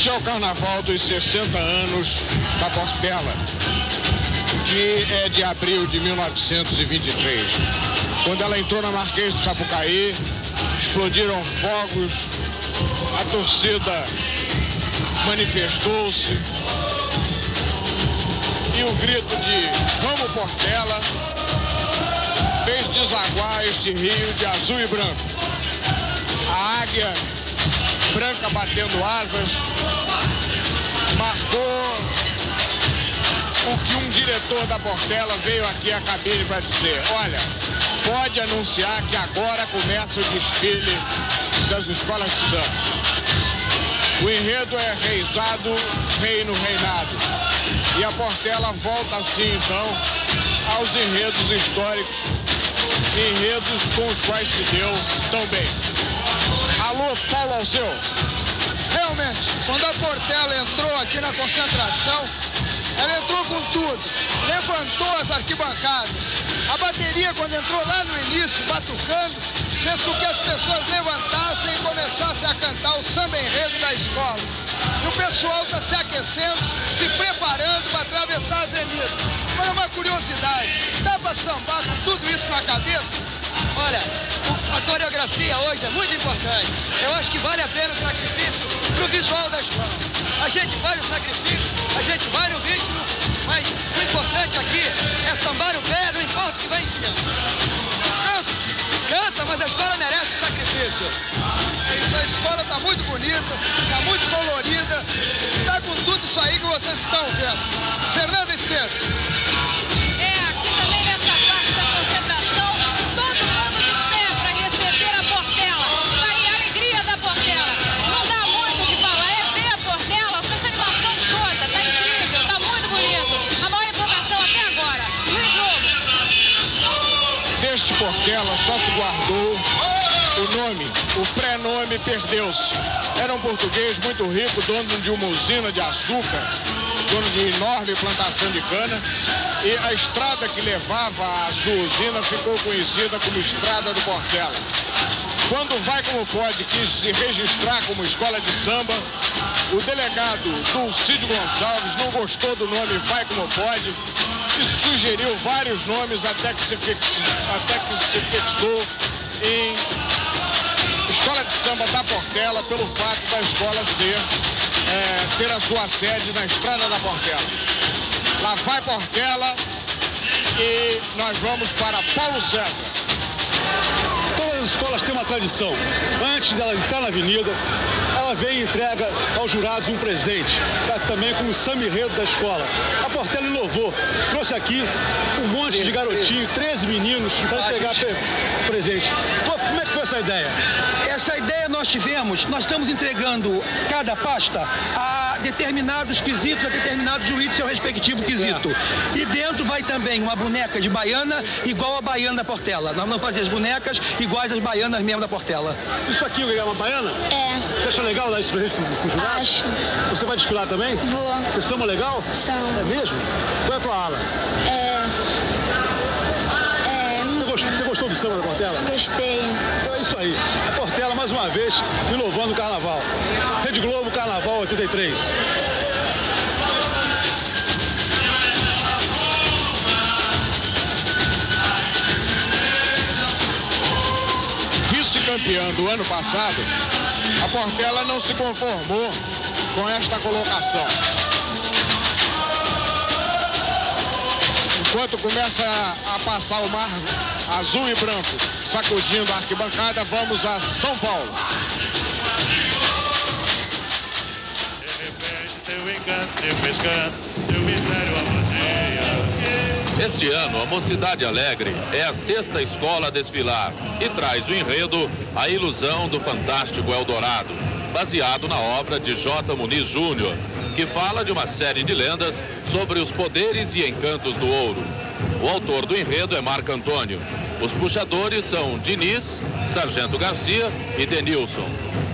Este é o carnaval dos 60 anos da Portela, que é de abril de 1923. Quando ela entrou na Marquês do Sapucaí, explodiram fogos, a torcida manifestou-se e o grito de "Vamos Portela" fez desaguar este rio de azul e branco. A águia branca batendo asas marcou o que um diretor da Portela veio aqui à cabine para dizer: olha, pode anunciar que agora começa o desfile das escolas de samba. O enredo é reizado, reino, reinado. E a Portela volta assim, então, aos enredos históricos, enredos com os quais se deu tão bem. Alô, Paulo Alceu. Realmente, quando a Portela entrou aqui na concentração, ela entrou com tudo, levantou as arquibancadas. A bateria, quando entrou lá no início, batucando, fez com que as pessoas levantassem e começassem a cantar o samba enredo da escola. E o pessoal está se aquecendo, se preparando para atravessar a avenida. Olha, uma curiosidade, dá para sambar com tudo isso na cabeça? Olha, a coreografia hoje é muito importante. Eu acho que vale a pena o sacrifício pro visual da escola. A gente vai no sacrifício, a gente vai no ritmo, mas o importante aqui é sambar o pé, não importa o que vai em cima. Cansa, mas a escola merece o sacrifício. É isso, a escola está muito bonita, está muito colorida, está com tudo isso aí que vocês estão vendo. Fernanda Esteves. Aqui também nessa parte da concentração, todo mundo de pé para receber a Portela. Tá aí a alegria da Portela. Não dá muito o que falar, é ver a Portela com essa animação toda. Tá incrível, tá muito bonito. A maior empolgação até agora. Luiz Lobo. Deste Portela só se guardou o nome, o pré-nome perdeu-se. Era um português muito rico, dono de uma usina de açúcar, dono de enorme plantação de cana, e a estrada que levava à sua usina ficou conhecida como Estrada do Portela. Quando Vai Como Pode quis se registrar como escola de samba, o delegado Dulcídio Gonçalves não gostou do nome Vai Como Pode e sugeriu vários nomes até que se fixou em Escola de Samba da Portela, pelo fato da escola ter a sua sede na Estrada da Portela. Lá vai Portela e nós vamos para Paulo César. Todas as escolas têm uma tradição. Antes dela entrar na avenida, ela vem e entrega aos jurados um presente, também como samba enredo da escola. A Portela inovou, trouxe aqui um monte de garotinho, 13 meninos, para entregar presente. Como é que foi essa ideia? Essa ideia nós estamos entregando cada pasta a determinados quesitos, a determinados juízes seu respectivo quesito. E dentro vai também uma boneca de baiana igual a baiana da Portela. Nós vamos fazer as bonecas iguais às baianas mesmo da Portela. Isso aqui é uma baiana? É. Você acha legal dar esse presente pro jurado? Acho. Você vai desfilar também? Vou. Você samba legal? São. É mesmo? Qual é a tua ala? Você gostou do samba da Portela? Gostei. Então é isso aí. A Portela, mais uma vez, inovando o carnaval. Rede Globo, Carnaval 83. Vice-campeã do ano passado, a Portela não se conformou com esta colocação. Enquanto começa a passar o mar azul e branco, sacudindo a arquibancada, vamos a São Paulo. De repente, teu encanto, teu pescanto, teu mistério amadeia. Este ano, a Mocidade Alegre é a sexta escola a desfilar e traz o enredo A Ilusão do Fantástico Eldorado, baseado na obra de J. Muniz Júnior, que fala de uma série de lendas sobre os poderes e encantos do ouro. O autor do enredo é Marco Antônio. Os puxadores são Diniz, Sargento Garcia e Denilson.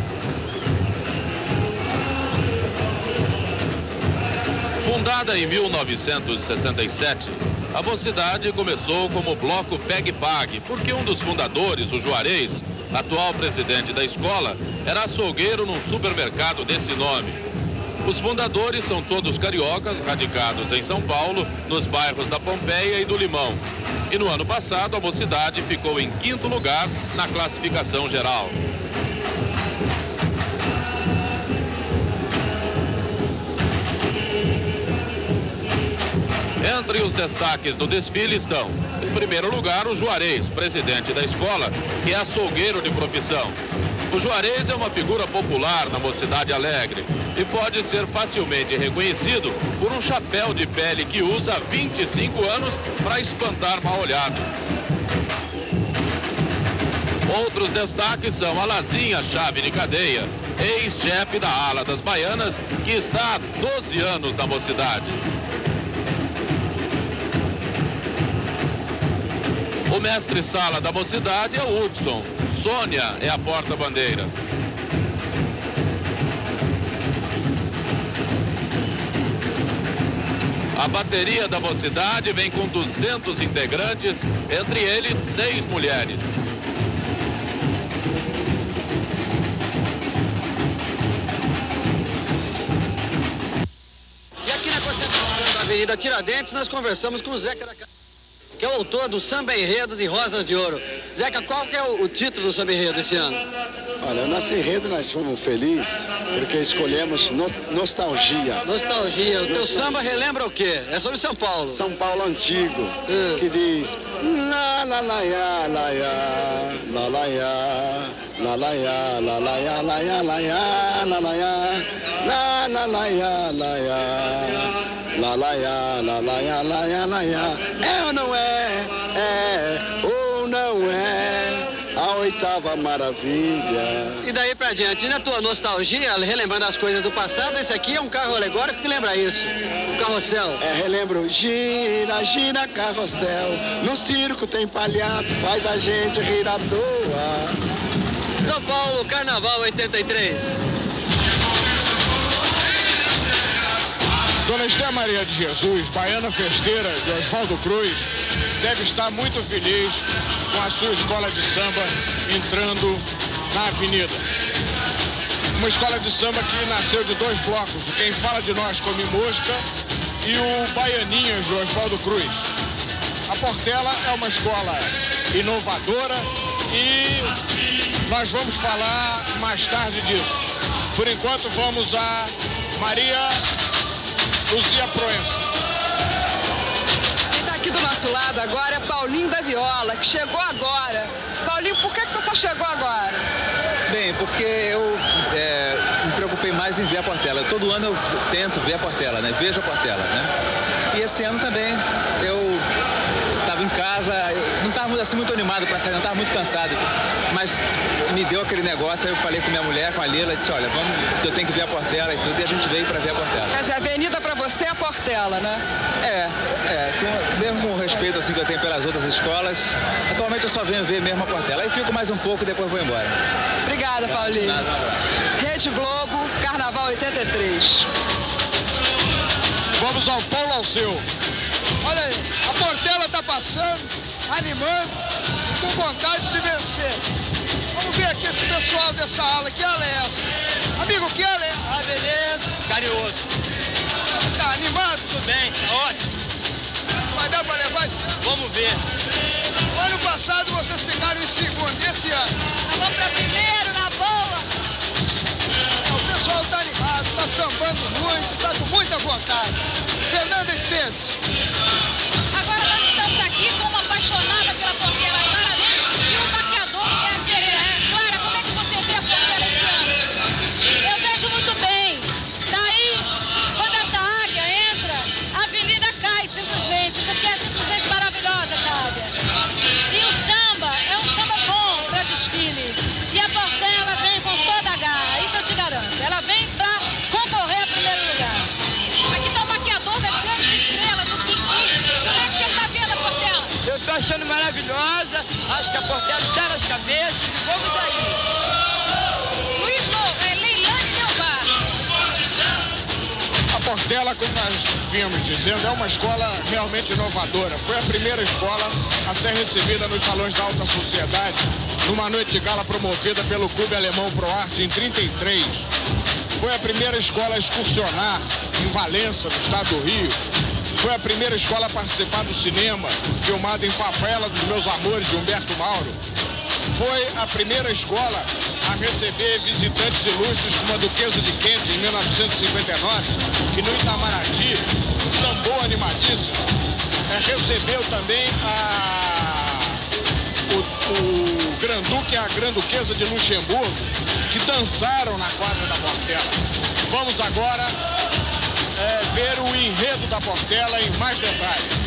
Fundada em 1967, a Mocidade começou como bloco Pegue-Pague, porque um dos fundadores, o Juarez, atual presidente da escola, era açougueiro num supermercado desse nome. Os fundadores são todos cariocas, radicados em São Paulo, nos bairros da Pompeia e do Limão. E no ano passado, a Mocidade ficou em 5º lugar na classificação geral. Entre os destaques do desfile estão, em primeiro lugar, o Juarez, presidente da escola, que é açougueiro de profissão. O Juarez é uma figura popular na Mocidade Alegre e pode ser facilmente reconhecido por um chapéu de pele que usa há 25 anos para espantar mal-olhados. Outros destaques são a Lazinha Chave de Cadeia, ex-chefe da ala das Baianas, que está há 12 anos na Mocidade. O mestre-sala da Mocidade é o Hudson. Sônia é a porta-bandeira. A bateria da Mocidade vem com 200 integrantes, entre eles 6 mulheres. E aqui na concentração da Avenida Tiradentes, nós conversamos com o Zeca da Casa, que é o autor do Samba Enredo de Rosas de Ouro. Zeca, qual que é o título do Samba Enredo esse ano? Olha, o nosso enredo nós fomos felizes porque escolhemos nostalgia. Nostalgia. O teu samba relembra o quê? É sobre São Paulo. São Paulo antigo, que diz la la la ya la ya la la ya la la ya la la ya la ya la ya la la ya la la la ya la ya la la ya la la ya la ya la ya. É ou não é? É ou não é? A oitava maravilha. E daí pra diante, na tua nostalgia, relembrando as coisas do passado, esse aqui é um carro alegórico que lembra isso, o carrossel. É, relembro, gira, gira carrossel, no circo tem palhaço, faz a gente rir à toa. São Paulo, Carnaval 83. Dona Esther Maria de Jesus, baiana festeira de Oswaldo Cruz, deve estar muito feliz com a sua escola de samba entrando na avenida. Uma escola de samba que nasceu de 2 blocos, o Quem Fala de Nós Come Mosca e o Baianinhas de Oswaldo Cruz. A Portela é uma escola inovadora e nós vamos falar mais tarde disso. Por enquanto vamos a Maria Luzia Proença. Quem está aqui do nosso lado agora é Paulinho da Viola, que chegou agora. Paulinho, por que você só chegou agora? Bem, porque eu me preocupei mais em ver a Portela. Todo ano eu tento ver a Portela, né? Vejo a Portela, né? E esse ano também eu estava em casa, eu não estava assim muito animado para sair, não estava muito cansado. Mas me deu aquele negócio, aí eu falei com minha mulher, com a Lila, disse, olha, vamos, eu tenho que ver a Portela e tudo, e a gente veio para ver a Portela. Mas a avenida para você é a Portela, né? Mesmo com o respeito assim, que eu tenho pelas outras escolas, atualmente eu só venho ver mesmo a Portela. Aí fico mais um pouco e depois vou embora. Obrigada, Paulinho. Rede Globo, Carnaval 83. Vamos ao Paulo Alceu. Olha aí, a Portela tá passando, animando, com vontade de vencer. Vamos ver aqui esse pessoal dessa ala, que ala é essa? Amigo, que ala é? Ah, beleza, carinhoso. Tá animado? Tudo bem, ótimo. Vai dar pra levar esse ano? Vamos ver. O ano passado vocês ficaram em segundo, esse ano? Vamos pra primeiro, na boa. O pessoal tá animado, tá sambando muito, tá com muita vontade. Fernanda Esteves. Agora nós estamos aqui com uma apaixonada pela Portela, Clara Lima, e o maquiador Guilherme Pereira. Clara, como é que você vê a Portela esse ano? Eu vejo muito bem. Daí, quando essa águia entra, a avenida cai simplesmente, porque é simplesmente maravilhosa essa águia. E o samba é um samba bom para desfile. E a Portela vem com toda a garra, isso eu te garanto. Ela vem para concorrer a primeiro lugar. Aqui está o maquiador das grandes estrelas, o Kiki. Como é que você está vendo a Portela? Eu estou achando maravilhosa, acho que a Portela está nas cabeças e vamos daí. Luiz Leilani Delvar. A Portela, como nós vínhamos dizendo, é uma escola realmente inovadora. Foi a primeira escola a ser recebida nos salões da alta sociedade numa noite de gala promovida pelo Clube Alemão ProArte em 33. Foi a primeira escola a excursionar em Valença, no estado do Rio. Foi a primeira escola a participar do cinema, filmado em Favela dos Meus Amores, de Humberto Mauro. Foi a primeira escola a receber visitantes ilustres como a Duquesa de Kent, em 1959, que no Itamaraty sambou animadíssimo. Recebeu também o Granduque e a Granduquesa de Luxemburgo, que dançaram na quadra da Portela. Vamos agora ver o enredo da Portela em mais detalhes.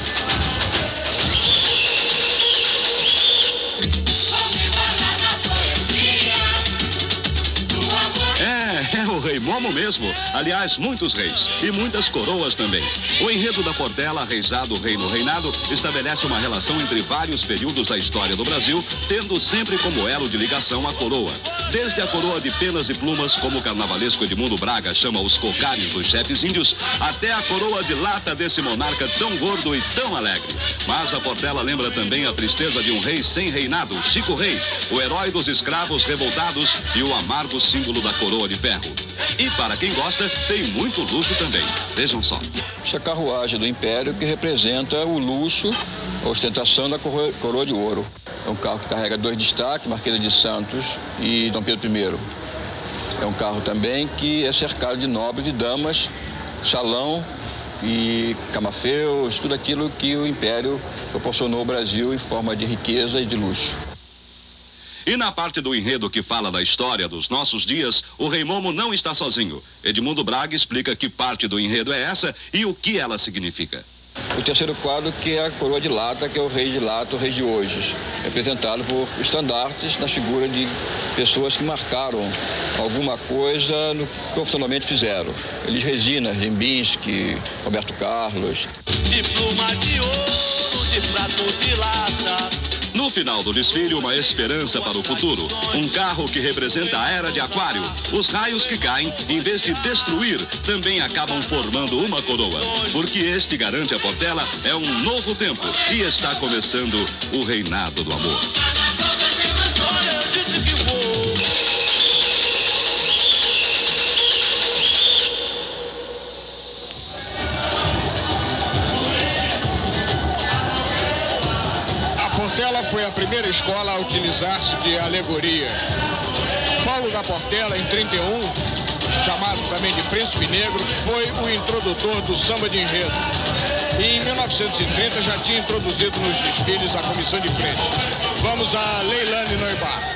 É o Rei Momo mesmo. Aliás, muitos reis e muitas coroas também. O enredo da Portela, Reisado, Reino, Reinado, estabelece uma relação entre vários períodos da história do Brasil, tendo sempre como elo de ligação a coroa. Desde a coroa de penas e plumas, como o carnavalesco Edmundo Braga chama os cocares dos chefes índios, até a coroa de lata desse monarca tão gordo e tão alegre. Mas a Portela lembra também a tristeza de um rei sem reinado, Chico Rei, o herói dos escravos revoltados e o amargo símbolo da coroa de ferro. E para quem gosta, tem muito luxo também. Vejam só. Essa é a carruagem do Império que representa o luxo, a ostentação da coroa de ouro. É um carro que carrega 2 destaques, Marquesa de Santos e Dom Pedro I. É um carro também que é cercado de nobres e damas, salão e camafeus, tudo aquilo que o Império proporcionou ao Brasil em forma de riqueza e de luxo. E na parte do enredo que fala da história dos nossos dias, o Rei Momo não está sozinho. Edmundo Braga explica que parte do enredo é essa e o que ela significa. O terceiro quadro, que é a coroa de lata, que é o rei de lata, o rei de hoje, representado por estandartes na figura de pessoas que marcaram alguma coisa no que profissionalmente fizeram. Elis Regina, Rembinski, Roberto Carlos. De pluma de ouro, de prato de lata. No final do desfile, uma esperança para o futuro. Um carro que representa a era de Aquário. Os raios que caem, em vez de destruir, também acabam formando uma coroa. Porque este, garante a Portela, é um novo tempo e está começando o reinado do amor. Portela foi a primeira escola a utilizar-se de alegoria. Paulo da Portela, em 31, chamado também de Príncipe Negro, foi o introdutor do samba de enredo. E em 1930 já tinha introduzido nos desfiles a comissão de frente. Vamos a Leilane Noibar.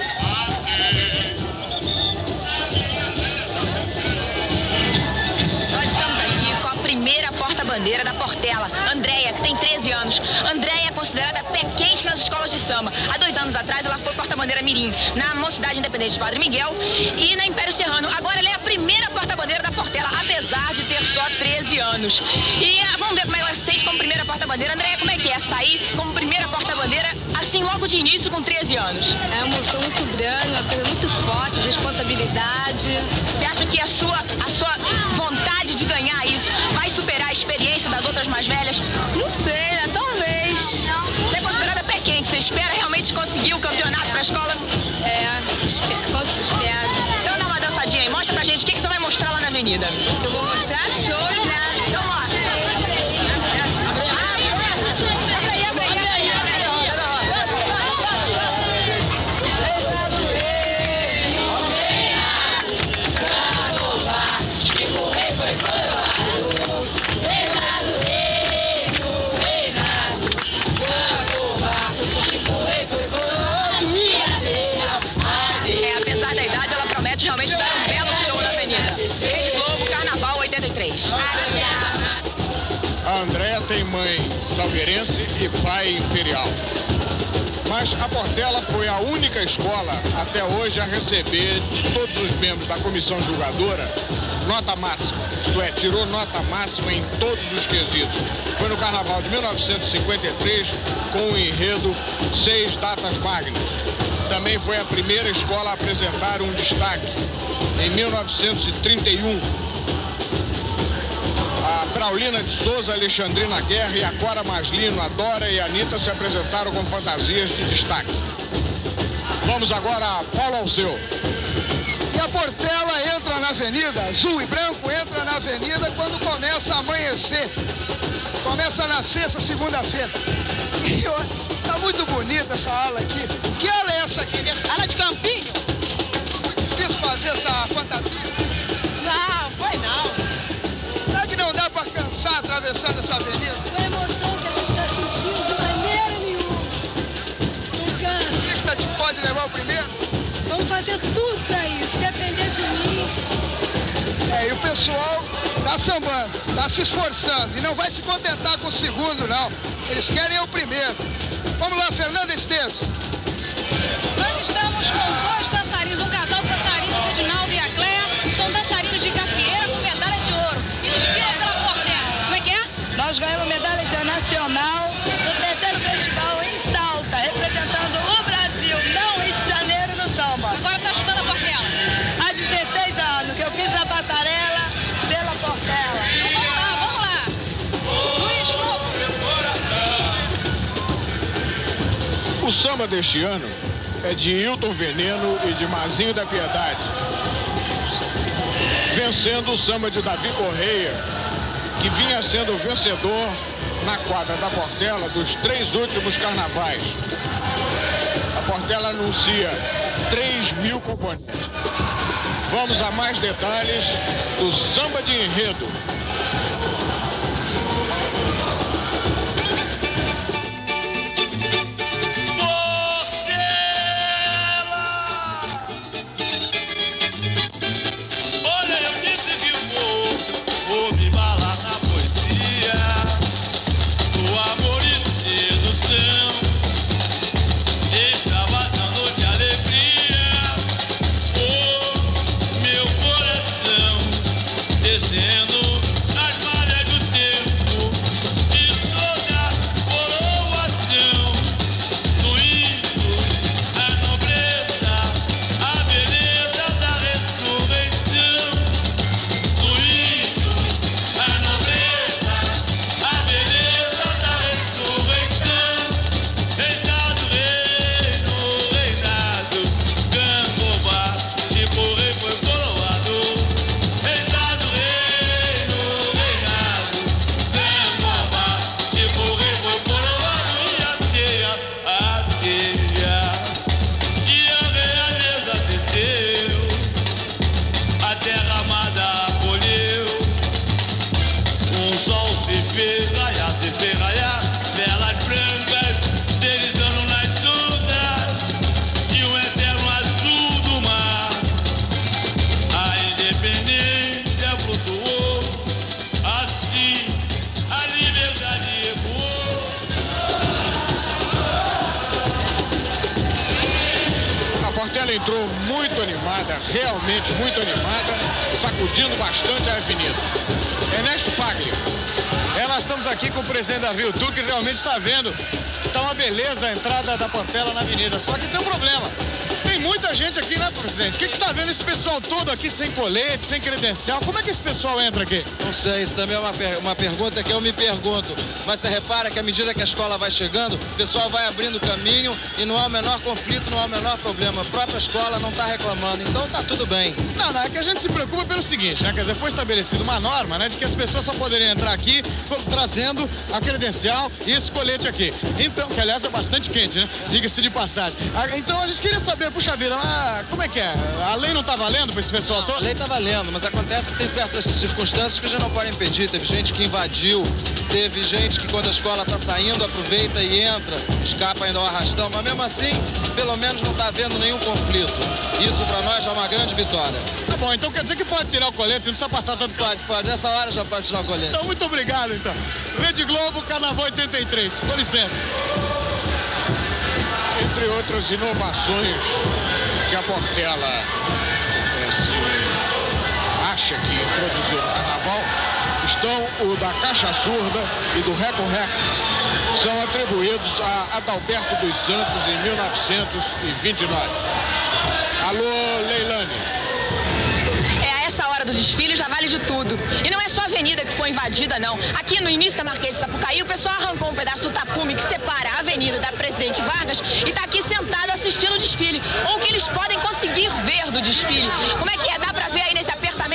Nós estamos aqui com a primeira porta-bandeira da Portela, Andréia, que tem 13 anos. Andréia é considerada pé quente nas escolas de samba. Há 2 anos atrás ela foi porta-bandeira mirim na Mocidade Independente de Padre Miguel e na Império Serrano. Agora ela é a primeira porta-bandeira da Portela, apesar de ter só 13 anos. E vamos ver como ela se sente como primeira porta-bandeira. Andréia, como é que é sair como primeira porta-bandeira assim logo de início com 13 anos? É uma emoção muito grande, uma coisa muito forte, responsabilidade. Você acha que a sua vontade de ganhar isso vai superar a experiência das outras mais velhas? Não sei, né? Talvez. Você é considerada pé quente, você espera realmente conseguir o campeonato pra escola? Espero. Então dá uma dançadinha aí, mostra pra gente o que você vai mostrar lá na avenida. Eu vou mostrar shows, né? Então lá. Apesar da idade, ela promete realmente dar um belo show na avenida. Rede Globo, Carnaval 83. A Andréia tem mãe salgueirense e pai imperial. Mas a Portela foi a única escola até hoje a receber de todos os membros da comissão julgadora nota máxima. Isto é, tirou nota máxima em todos os quesitos. Foi no Carnaval de 1953 com o enredo 6 datas magnas. Também foi a primeira escola a apresentar um destaque em 1931. A Braulina de Souza, Alexandrina Guerra e a Cora Maslino, a Dora e a Anitta se apresentaram com fantasias de destaque. Vamos agora a Paulo Alceu. E a Portela entra na avenida, azul e branco, entra na avenida quando começa a amanhecer. Começa na sexta, segunda-feira. E tá muito bonita essa aula aqui. Que aula é essa aqui? Aula de campinho. Muito difícil fazer essa fantasia. Não, foi não. Será que não dá pra cansar atravessando essa avenida? A emoção que a gente tá sentindo de maneira nenhuma. Não cansa. O que pode levar o primeiro? Vamos fazer tudo pra isso, depender de mim. E o pessoal tá sambando, tá se esforçando e não vai se contentar com o segundo, não. Eles querem o primeiro. Vamos lá, Fernanda Esteves. Nós estamos com dois dançarinos, um casal de dançarinos, o Edinaldo e a Cléa, são dançarinos de gafieira com medalha de ouro e desfilam pela Portela. Como é que é? Nós ganhamos medalha internacional no terceiro festival em Salta, representando o Brasil, não Rio de Janeiro, no samba. Agora está ajudando a Portela? Há 16 anos que eu fiz a passarela pela Portela. Então vamos lá. Luiz Lobo. O samba deste ano é de Hilton Veneno e de Mazinho da Piedade, vencendo o samba de Davi Correia, que vinha sendo vencedor na quadra da Portela dos 3 últimos carnavais. A Portela anuncia 3.000 componentes. Vamos a mais detalhes do samba de enredo. Ela entrou muito animada, realmente muito animada, sacudindo bastante a avenida. Ernesto Paglia. Nós estamos aqui com o presidente da Rio Tour, que realmente está vendo. Está uma beleza a entrada da Portela na avenida, só que tem um problema. Tem muita gente aqui, né, presidente? O que está vendo esse pessoal todo aqui sem colete, sem credencial? Como é que esse pessoal entra aqui? Não sei, isso também é uma pergunta que eu me pergunto. Mas você repara que à medida que a escola vai chegando, o pessoal vai abrindo caminho e não há o menor conflito, não há o menor problema. A própria escola não está reclamando, então tá tudo bem. Não, é que a gente se preocupa pelo seguinte, né? Quer dizer, foi estabelecida uma norma, né, de que as pessoas só poderiam entrar aqui trazendo a credencial e esse colete aqui. Então, que aliás é bastante quente, né? Diga-se de passagem. Então a gente queria saber, puxa vida, como é que é? A lei não está valendo para esse pessoal todo? A lei está valendo, mas acontece que tem certas circunstâncias que já não podem impedir. Teve gente que invadiu, teve gente que quando a escola está saindo aproveita e entra, escapa ainda ao arrastão, mas mesmo assim, pelo menos não está havendo nenhum conflito. Isso para nós é uma grande vitória. Tá bom, então quer dizer que pode tirar o colete, não precisa passar tanto. Pode, nessa hora já pode tirar o colete. Então, muito obrigado, então. Rede Globo, Carnaval 83, com licença. Entre outras inovações que a Portela acha que introduziu no Carnaval, estão o da Caixa Surda e do Reco-Reco. São atribuídos a Adalberto dos Santos em 1929. Alô, Leilane. A essa hora do desfile já vale de tudo. E não é só a avenida que foi invadida, não. Aqui no início da Marquês de Sapucaí, o pessoal arrancou um pedaço do tapume que separa a avenida da Presidente Vargas e está aqui sentado assistindo o desfile. Ou o que eles podem conseguir ver do desfile. Como é que é? Dá pra ver aí nesse apertamento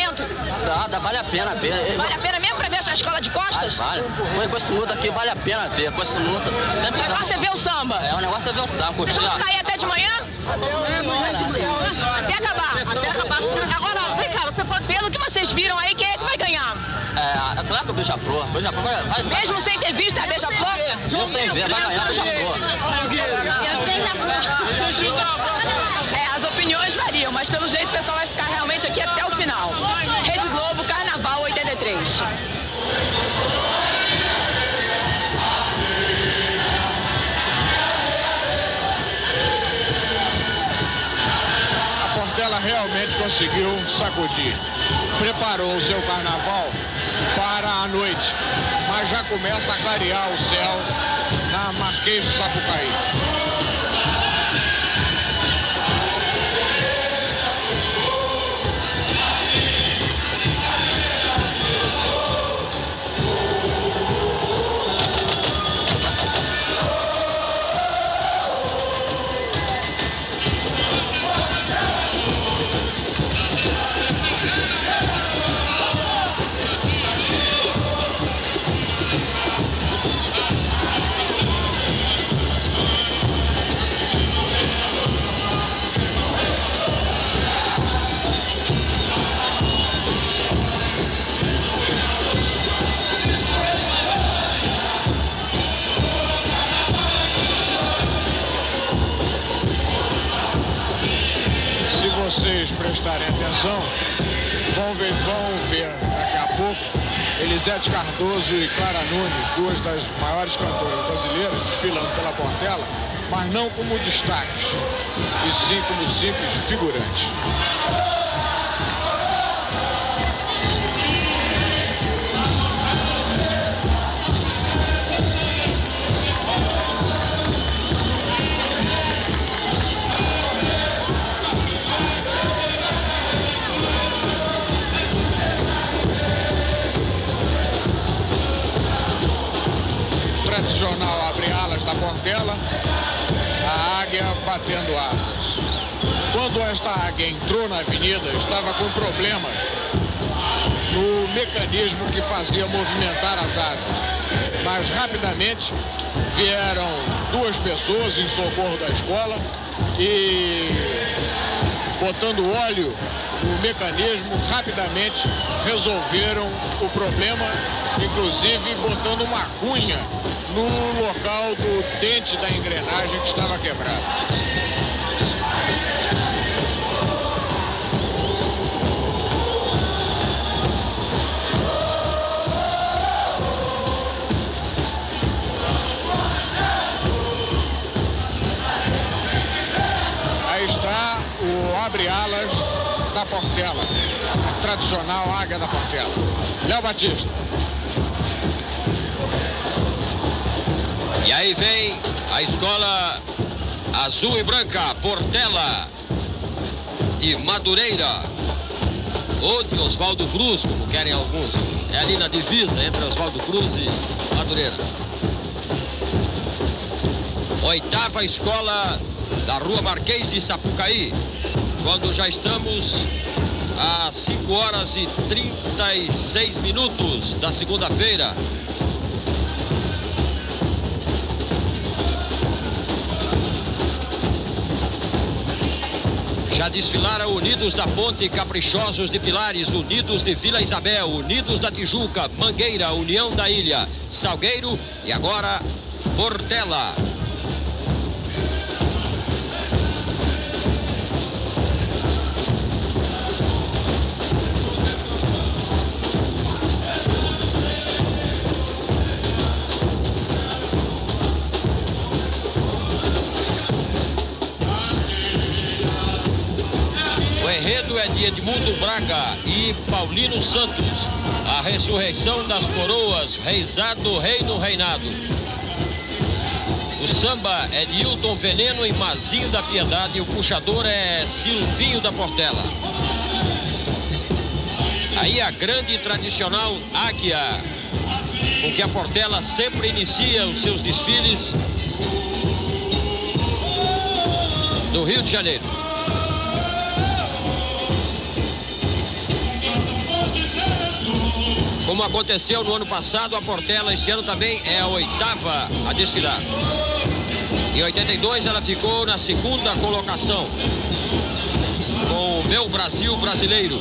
Vale a pena ver. Vale a pena mesmo pra ver essa escola de costas? Vale. Com esse mundo aqui vale a pena ver. Com esse mundo... O negócio é ver o samba. O negócio é ver o samba. Vocês vão cair até de manhã? Até acabar. Agora, vem cá, você pode ver o que vocês viram aí, quem é que vai ganhar? É claro que o Beija-Flor. Vai. Mesmo sem ter visto a Beija-Flor? Mesmo sem ver, vai ganhar o Beija-Flor. As opiniões variam, mas pelo jeito o pessoal vai ficar realmente aqui até o final. Rede Globo, Carnaval 83. A Portela realmente conseguiu sacudir. Preparou o seu carnaval para a noite, mas já começa a clarear o céu na Marquês do Sapucaí. Vocês prestarem atenção, vão ver daqui a pouco Elisete Cardoso e Clara Nunes, duas das maiores cantoras brasileiras, desfilando pela Portela, mas não como destaques, e sim como simples figurantes. Jornal abre alas da Portela, a águia batendo asas. Quando esta águia entrou na avenida, estava com problemas no mecanismo que fazia movimentar as asas. Mas rapidamente vieram duas pessoas em socorro da escola e, botando óleo no mecanismo, rapidamente resolveram o problema, inclusive botando uma cunha no local do dente da engrenagem que estava quebrado. Aí está o abre-alas da Portela, a tradicional águia da Portela. Léo Batista. E aí vem a escola azul e branca, Portela, de Madureira, ou de Oswaldo Cruz, como querem alguns. É ali na divisa entre Oswaldo Cruz e Madureira. Oitava escola da Rua Marquês de Sapucaí, quando já estamos às 5 horas e 36 minutos da segunda-feira. Já desfilaram Unidos da Ponte, Caprichosos de Pilares, Unidos de Vila Isabel, Unidos da Tijuca, Mangueira, União da Ilha, Salgueiro e agora Portela. De Edmundo Braga e Paulino Santos, a ressurreição das coroas, reizado, reino, reinado. O samba é de Hilton Veneno e Mazinho da Piedade e o puxador é Silvinho da Portela. Aí a grande e tradicional águia, com que a Portela sempre inicia os seus desfiles no Rio de Janeiro. Como aconteceu no ano passado, a Portela este ano também é a 8ª a desfilar. Em 82 ela ficou na 2ª colocação com o Meu Brasil Brasileiro.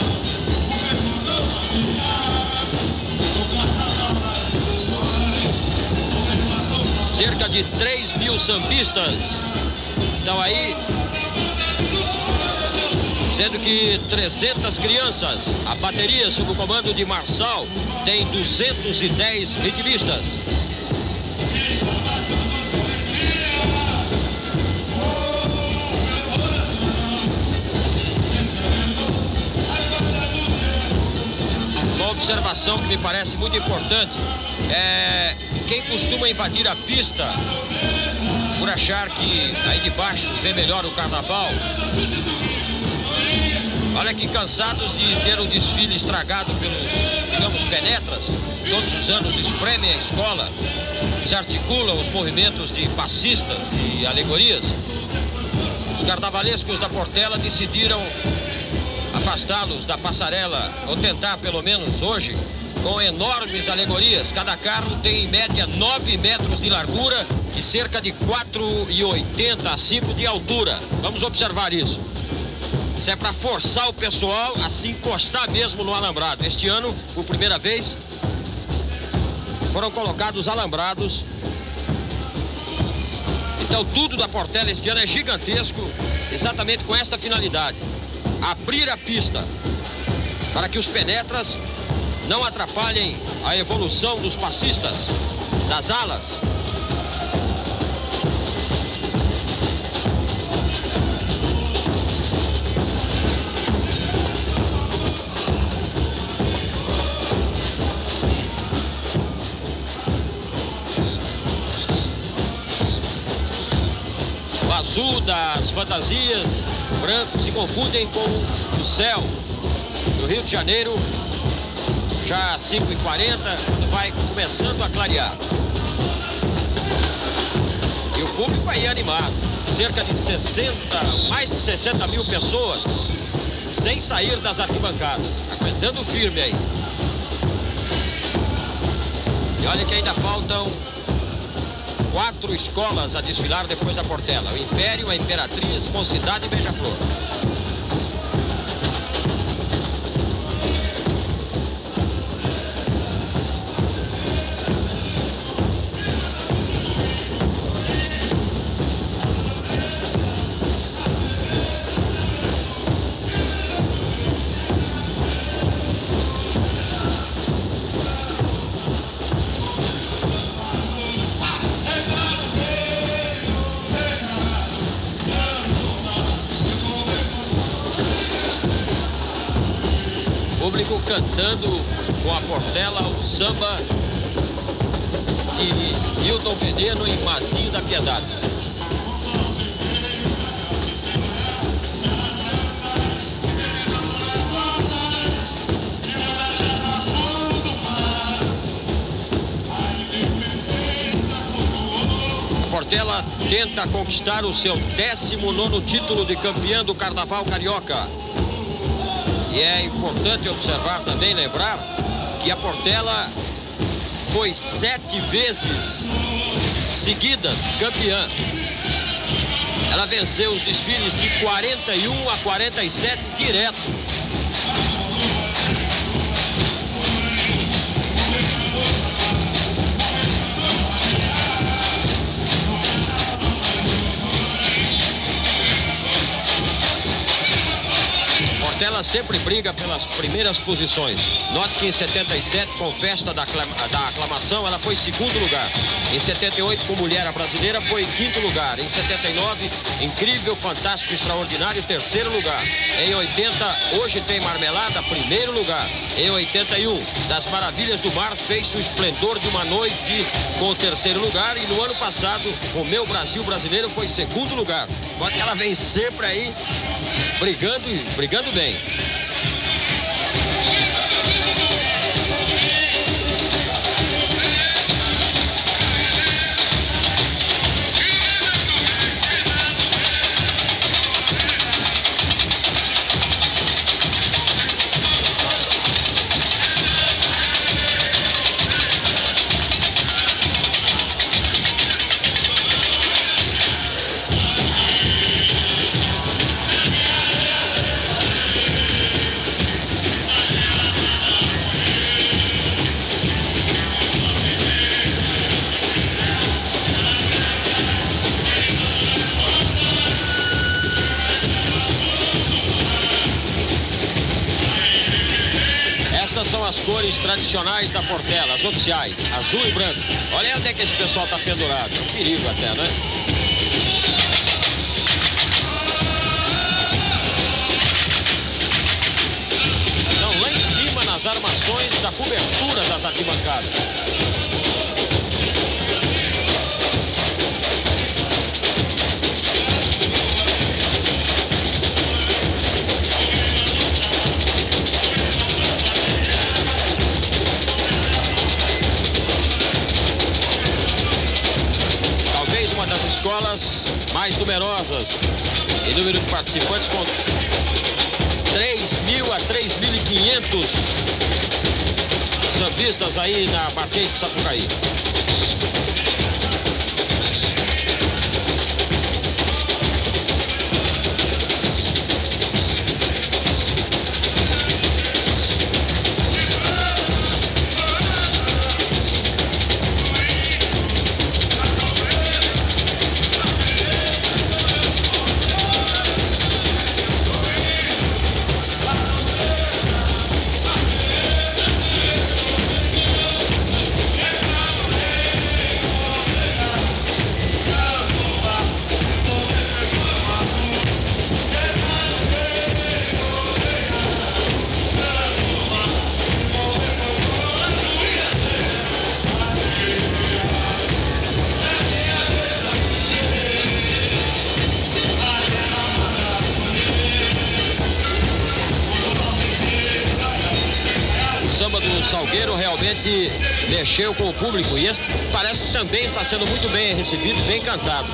Cerca de 3.000 sambistas estão aí, sendo que 300 crianças. A bateria sob o comando de Marçal tem 210 ritmistas. Uma observação que me parece muito importante é quem costuma invadir a pista por achar que aí de baixo vê melhor o carnaval. Olha que cansados de ter um desfile estragado pelos, digamos, penetras. Todos os anos espremem a escola, se articulam os movimentos de passistas e alegorias. Os carnavalescos da Portela decidiram afastá-los da passarela, ou tentar pelo menos hoje, com enormes alegorias. Cada carro tem em média 9 metros de largura e cerca de 4,80 a 5 de altura. Vamos observar isso. Isso é para forçar o pessoal a se encostar mesmo no alambrado. Este ano, por primeira vez, foram colocados alambrados. Então tudo da Portela este ano é gigantesco, exatamente com esta finalidade: abrir a pista para que os penetras não atrapalhem a evolução dos passistas, das alas. O azul das fantasias branco se confundem com o céu do Rio de Janeiro, já 5h40, quando vai começando a clarear. E o público aí é animado. Cerca de 60, mais de 60 mil pessoas, sem sair das arquibancadas, aguentando firme aí. E olha que ainda faltam 4 escolas a desfilar depois da Portela: o Império, a Imperatriz, Mocidade e Beija-Flor. Público cantando com a Portela o samba de Hilton Veneno e Mazinho da Piedade. A Portela tenta conquistar o seu 19º título de campeã do Carnaval Carioca. E é importante observar também, lembrar, que a Portela foi 7 vezes seguidas campeã. Ela venceu os desfiles de 41 a 47 direto. Ela sempre briga pelas primeiras posições. Note que em 77, com festa da aclamação, ela foi 2º lugar. Em 78, com Mulher a Brasileira, foi 5º lugar. Em 79, Incrível, Fantástico, Extraordinário, 3º lugar. Em 80, Hoje Tem Marmelada, 1º lugar. Em 81, Das Maravilhas do Mar, fez o Esplendor de uma Noite, com o 3º lugar. E no ano passado, o Meu Brasil Brasileiro foi 2º lugar. Note que ela vem sempre aí brigando bem. são as cores tradicionais da Portela, as oficiais, azul e branco. Olha onde é que esse pessoal está pendurado. É um perigo até, né? Então, lá em cima, nas armações da cobertura das arquibancadas. Escolas mais numerosas em número de participantes, com 3.000 a 3.500 sambistas aí na Marquês de Sapucaí. Salgueiro realmente mexeu com o público e esse parece que também está sendo muito bem recebido, bem cantado.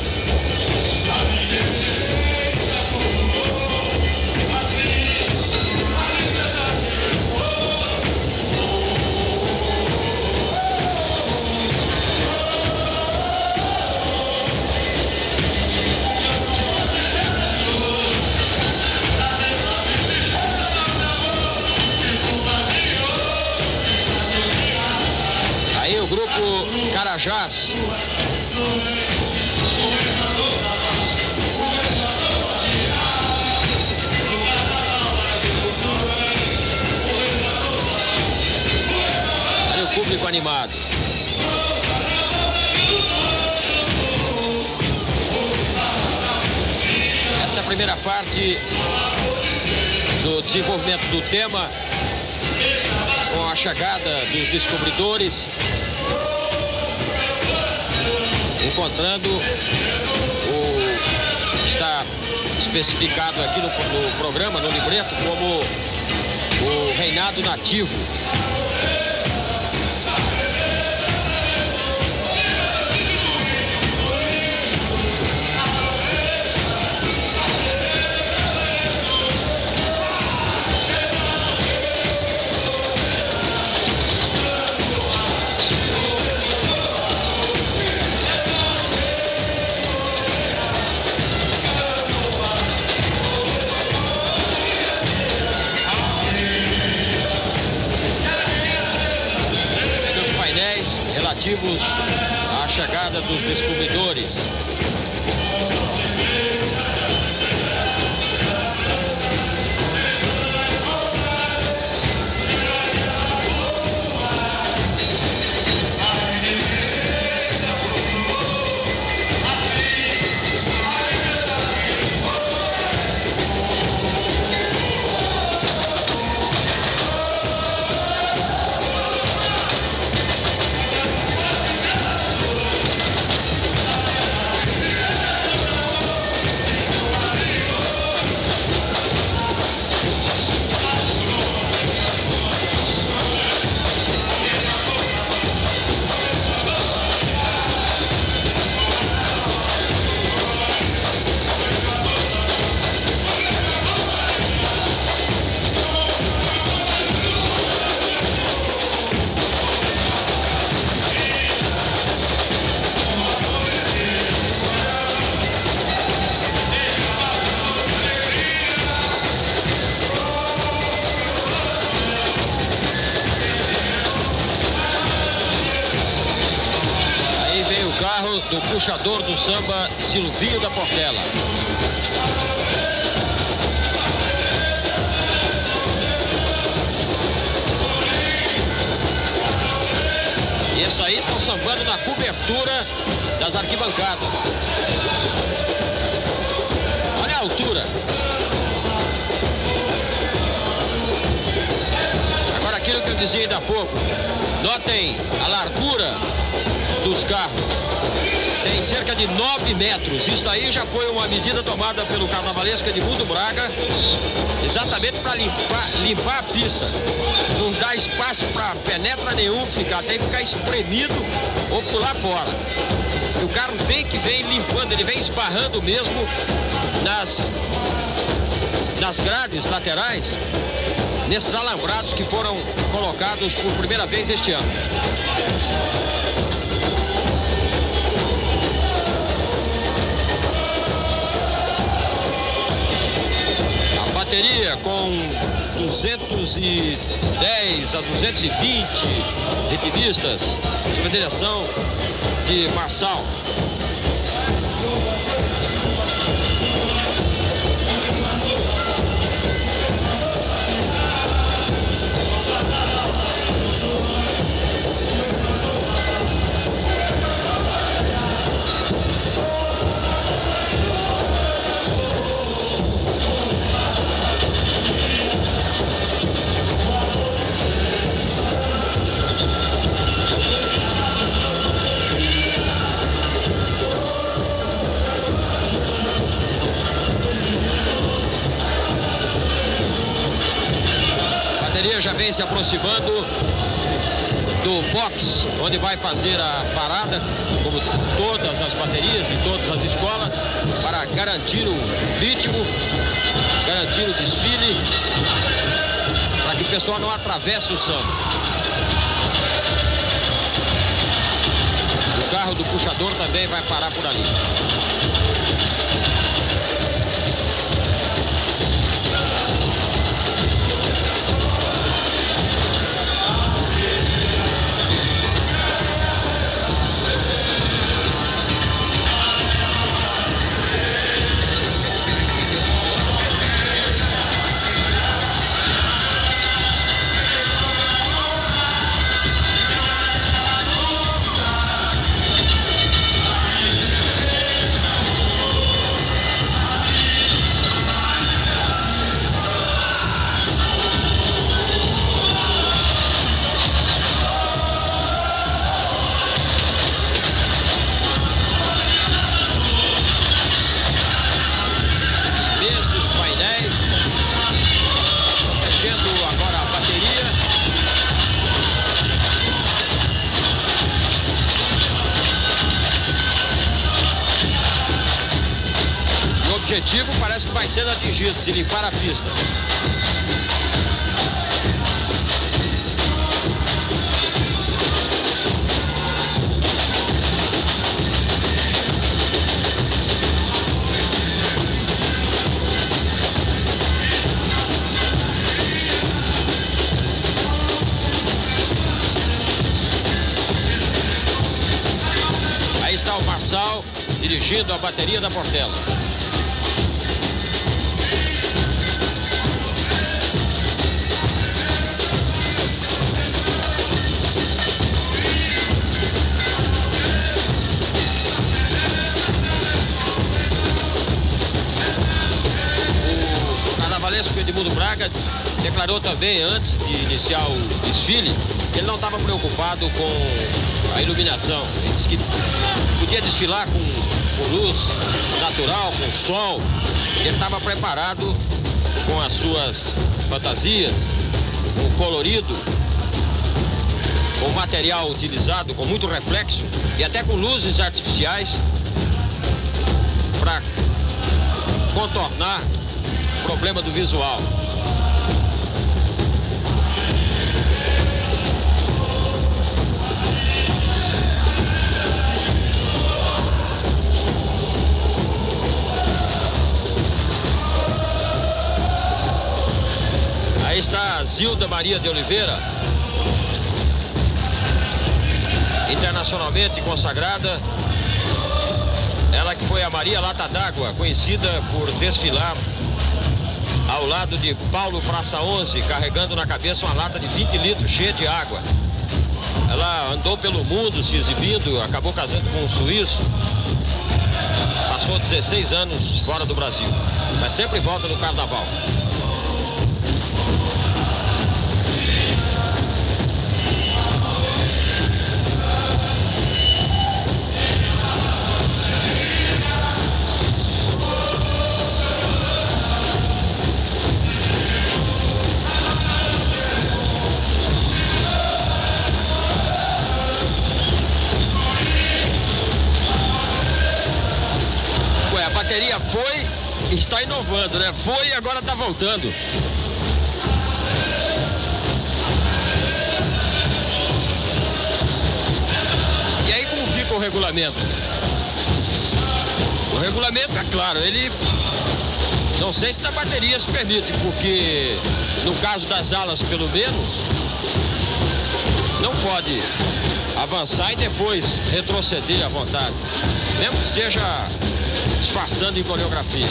Carajás. Olha o público animado. Esta é a primeira parte do desenvolvimento do tema, com a chegada dos descobridores, encontrando está especificado aqui no programa, no libreto, como o reinado nativo. À chegada dos descobridores. Do puxador do samba, Silvinho da Portela. sambando na cobertura das arquibancadas. Olha a altura. Agora aquilo que eu dizia ainda há pouco. Notem a largura dos carros. Tem cerca de 9 metros. Isso aí já foi uma medida tomada pelo carnavalesco Edmundo Braga, exatamente para limpar a pista. Não dá espaço para penetra nenhum ficar, tem que ficar espremido ou pular fora. E o carro vem limpando, ele vem esbarrando mesmo nas grades laterais, nesses alambrados que foram colocados por primeira vez este ano. Bateria com 210 a 220 ritmistas, sob a direção de Marçal. Já vem se aproximando do box, onde vai fazer a parada, como todas as baterias de todas as escolas, para garantir o ritmo, garantir o desfile, para que o pessoal não atravesse o samba. O carro do puxador também vai parar por ali. O objetivo parece que vai sendo atingido, de limpar a pista. Aí está o Marçal dirigindo a bateria da Portela. O Edmundo Braga declarou também, antes de iniciar o desfile, que ele não estava preocupado com a iluminação. Ele disse que podia desfilar com luz natural, com sol. Ele estava preparado com as suas fantasias, com o colorido, com o material utilizado, com muito reflexo e até com luzes artificiais para contornar o problema do visual. Aí está a Zilda Maria de Oliveira, internacionalmente consagrada. Ela que foi a Maria Lata d'Água, conhecida por desfilar ao lado de Paulo Praça 11, carregando na cabeça uma lata de 20 litros cheia de água. Ela andou pelo mundo se exibindo, acabou casando com um suíço. Passou 16 anos fora do Brasil, mas sempre volta no carnaval. A bateria foi, está inovando, né? Foi e agora está voltando. E aí como fica o regulamento? O regulamento, é claro, ele... Não sei se na bateria se permite, porque no caso das alas, pelo menos, não pode avançar e depois retroceder à vontade. Mesmo que seja disfarçando em coreografia.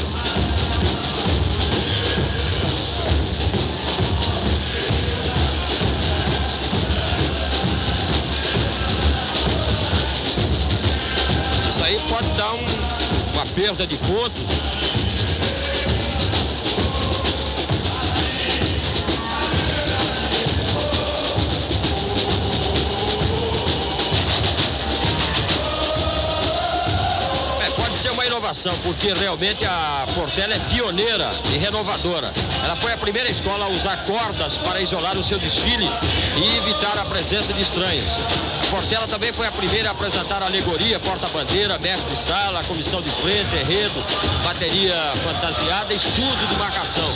Isso aí pode dar uma perda de pontos. Porque realmente a Portela é pioneira e renovadora. Ela foi a primeira escola a usar cordas para isolar o seu desfile e evitar a presença de estranhos. A Portela também foi a primeira a apresentar a alegoria, porta-bandeira, mestre-sala, comissão de frente, enredo, bateria fantasiada e surdo de marcação.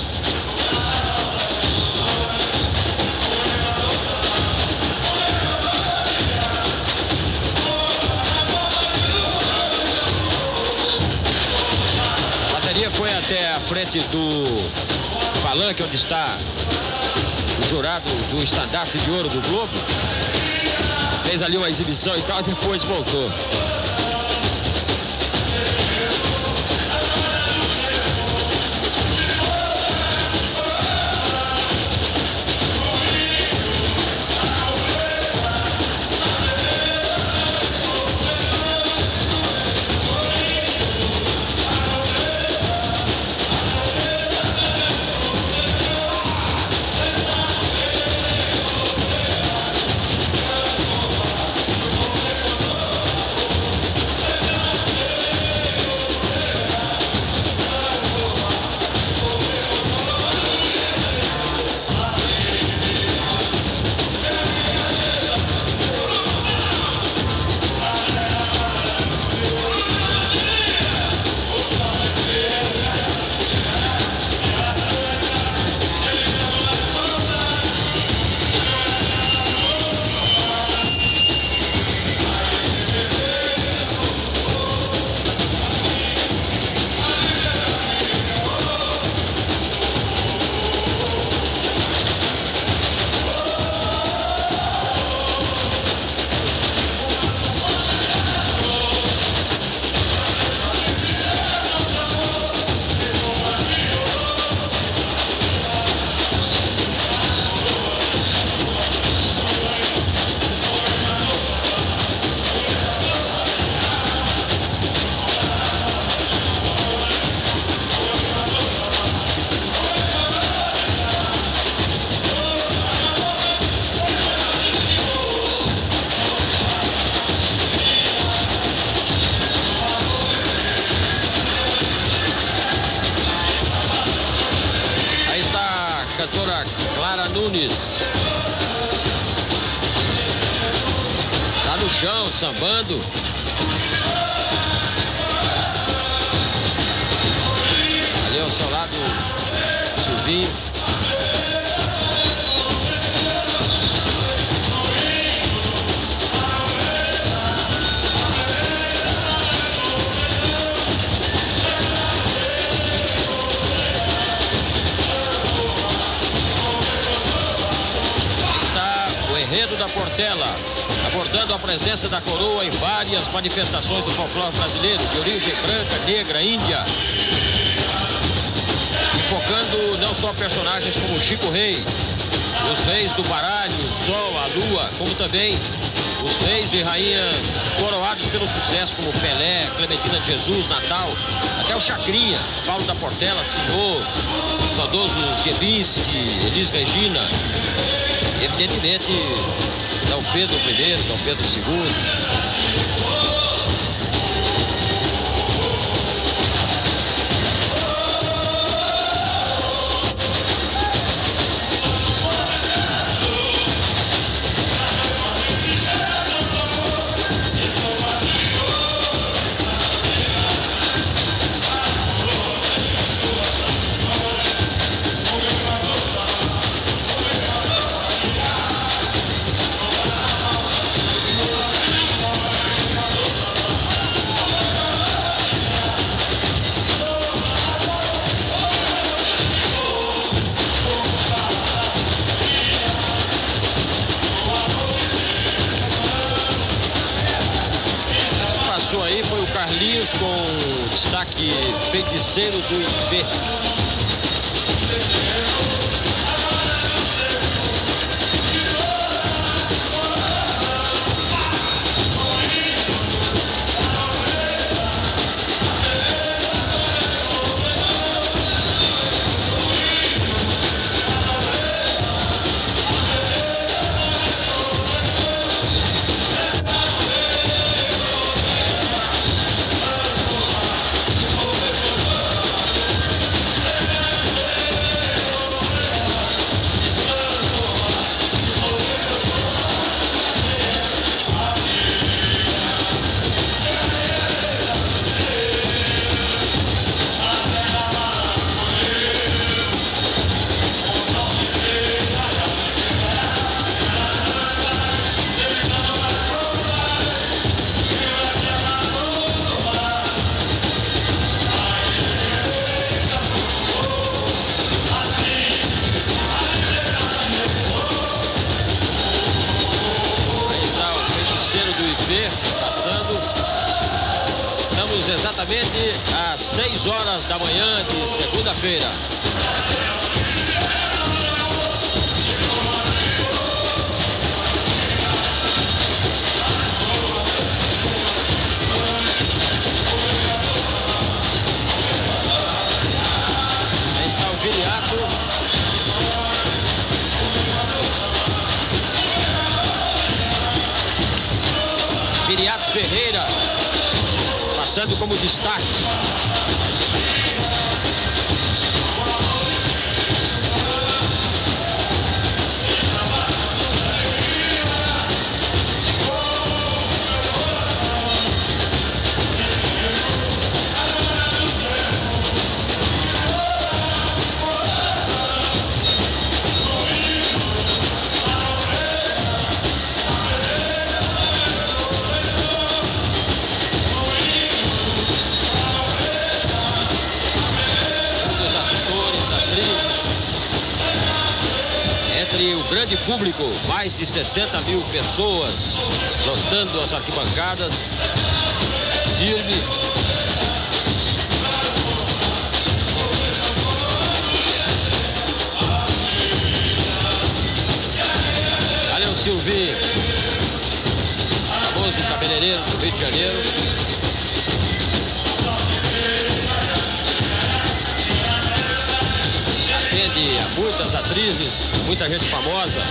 Foi até a frente do palanque onde está o jurado do estandarte de ouro do Globo. Fez ali uma exibição e tal, depois voltou. Tá no chão, sambando. Ali ao seu lado, Silvinho. Da Portela, abordando a presença da coroa em várias manifestações do folclore brasileiro, de origem branca, negra, índia, focando não só personagens como Chico Rei, Os reis do baralho, o sol, a lua, como também os reis e rainhas coroados pelo sucesso, como Pelé, Clementina de Jesus, Natal, até o Chacrinha, Paulo da Portela, Senhor, saudoso Ziebinski, Elis Regina, evidentemente Dom Pedro I, Dom Pedro II. Com destaque Feiticeiro do IP. Exatamente às 6 horas da manhã de segunda-feira. Aí está o Viriato. Viriato Ferreira, passando como destaque. Grande público, mais de 60 mil pessoas lotando as arquibancadas, firme. Ali é o Silvinho, famoso cabeleireiro do Rio de Janeiro. Atende a muitas atrizes, muita gente famosa.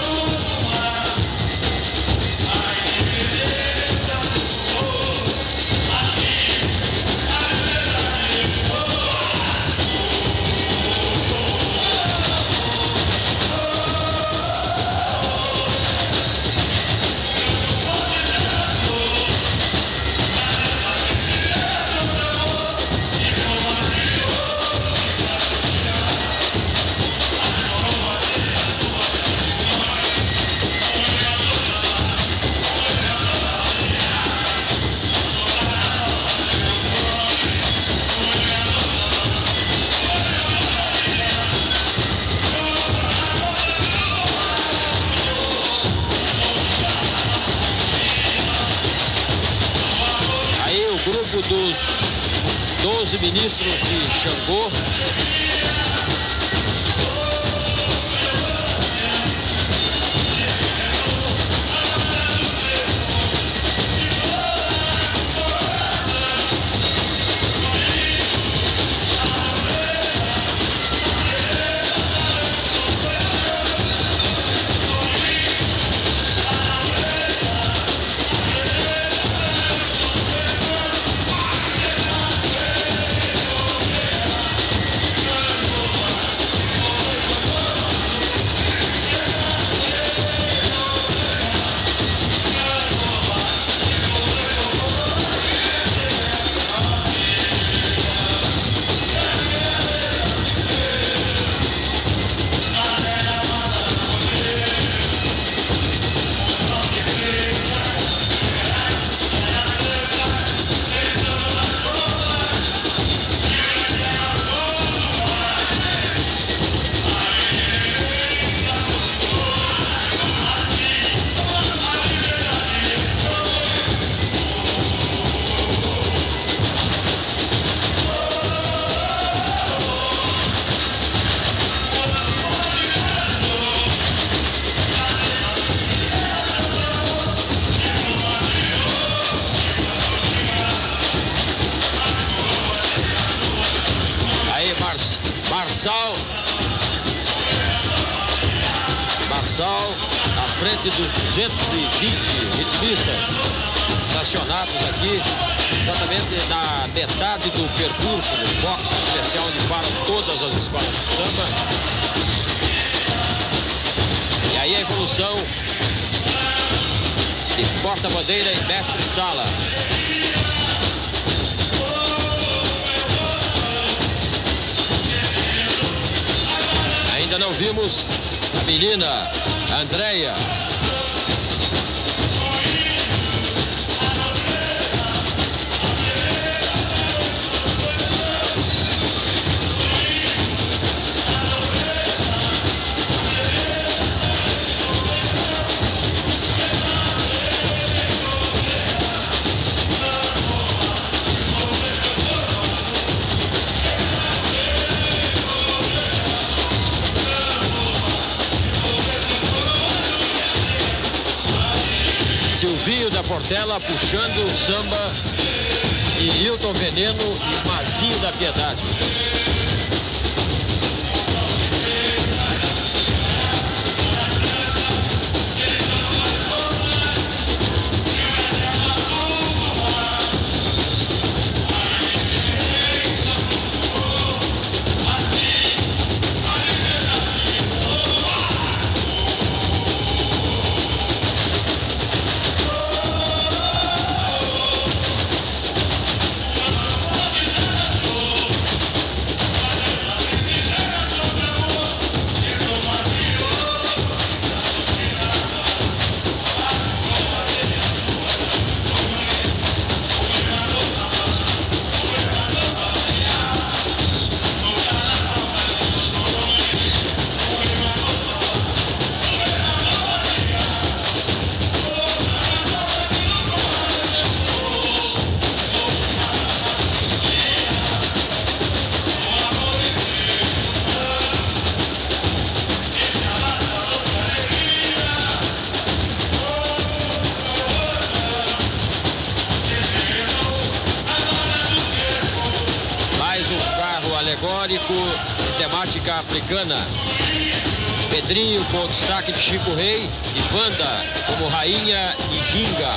Dos 12 ministros de Xangô. Marçal, à frente dos 220 ritmistas estacionados aqui, exatamente na metade do percurso do box especial onde param todas as escolas de samba. E aí a evolução de porta-bandeira e mestre-sala. Ainda não vimos a menina Andréia. Silvinho da Portela puxando o samba de Hilton Veneno e Mazinho da Piedade. Alegórico de temática africana. Pedrinho com destaque de Chico Rei e Wanda como rainha e ginga.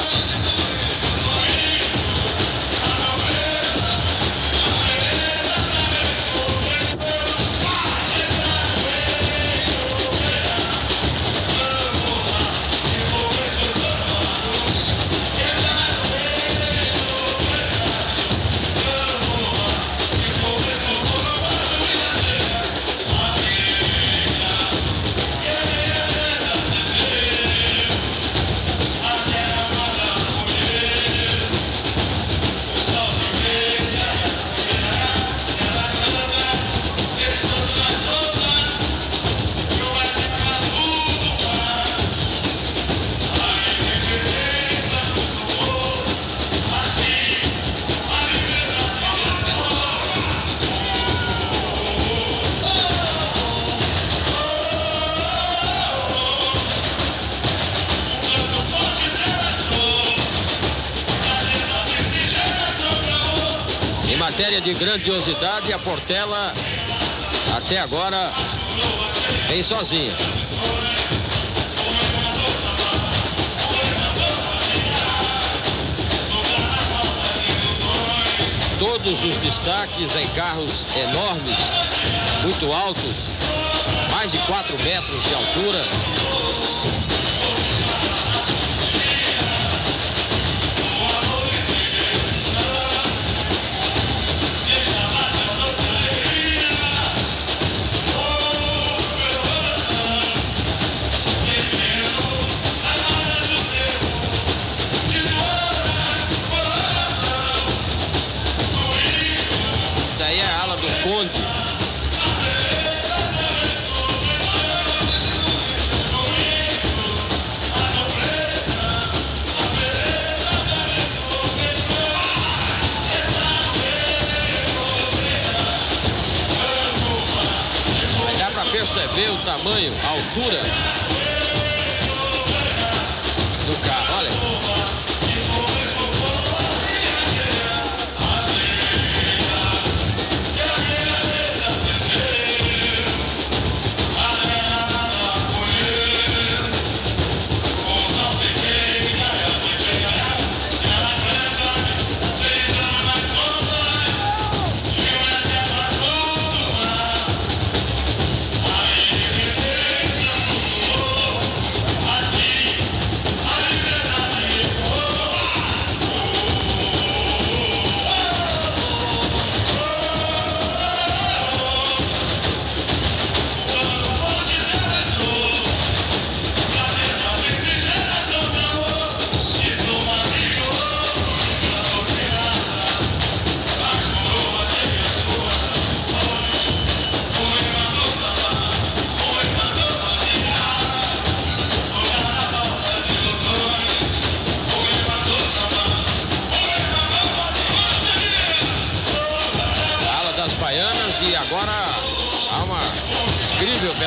Em matéria de grandiosidade, a Portela até agora vem sozinha. Todos os destaques em carros enormes, muito altos, mais de 4 metros de altura. Conde. Vai dar para perceber o tamanho, a altura do carro, olha.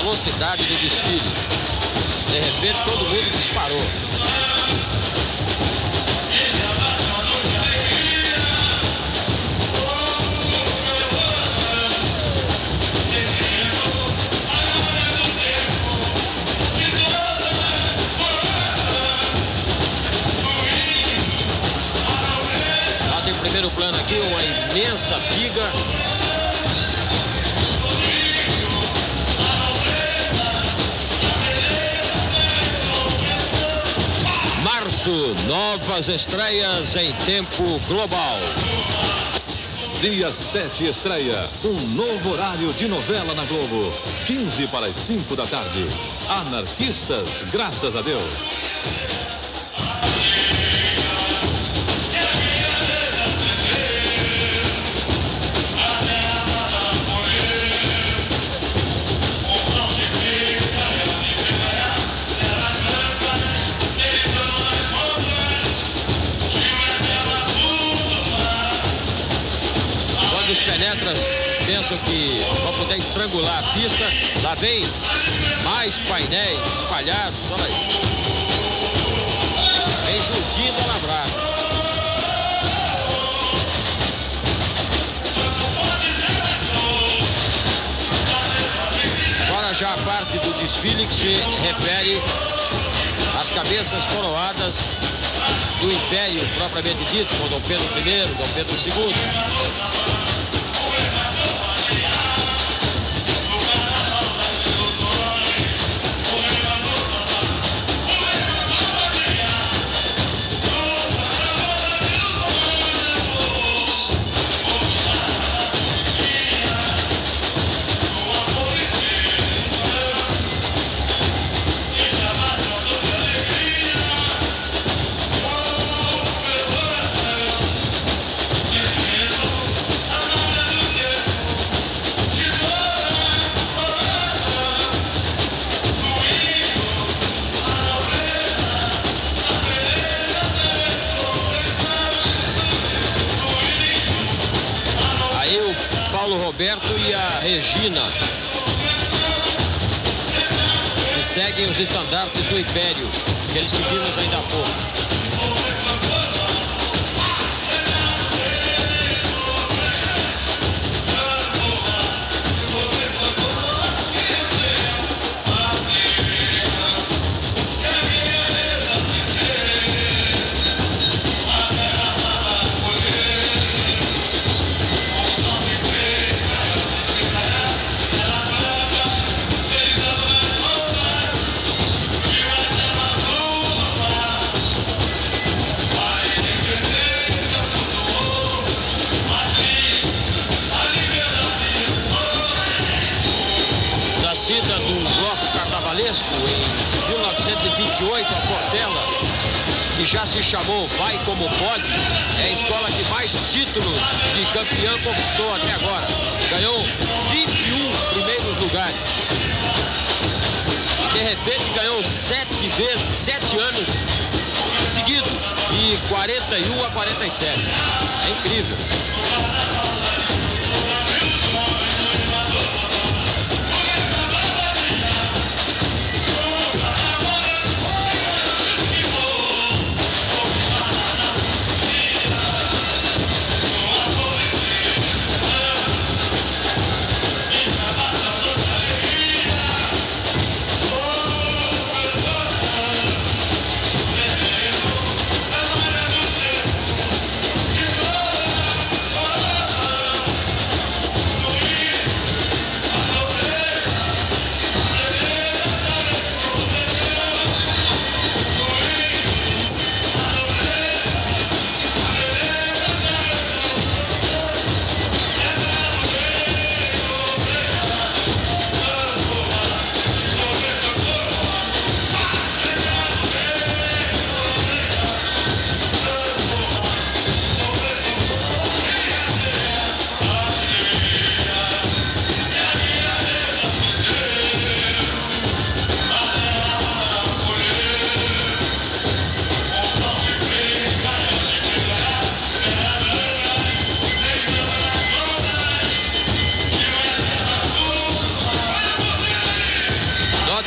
velocidade do desfile. De repente, todo mundo disparou. Lá tem o primeiro plano aqui, uma imensa viga. Novas estreias em tempo global. Dia 7 estreia um novo horário de novela na Globo. 15 para as 5 da tarde. Anarquistas, graças a Deus. Os penetras pensam que vão poder estrangular a pista. Lá vem mais painéis espalhados, olha aí. Vem juntinho alambrado. Agora já a parte do desfile que se refere às cabeças coroadas do Império propriamente dito, com Dom Pedro I, Dom Pedro II. Roberto e a Regina, que seguem os estandartes do Império, aqueles que vimos ainda há pouco. Do bloco carnavalesco em 1928, a Portela, que já se chamou Vai Como Pode, é a escola que mais títulos de campeã conquistou até agora. Ganhou 21 primeiros lugares. E de repente ganhou 7 anos seguidos, de 41 a 47. É incrível.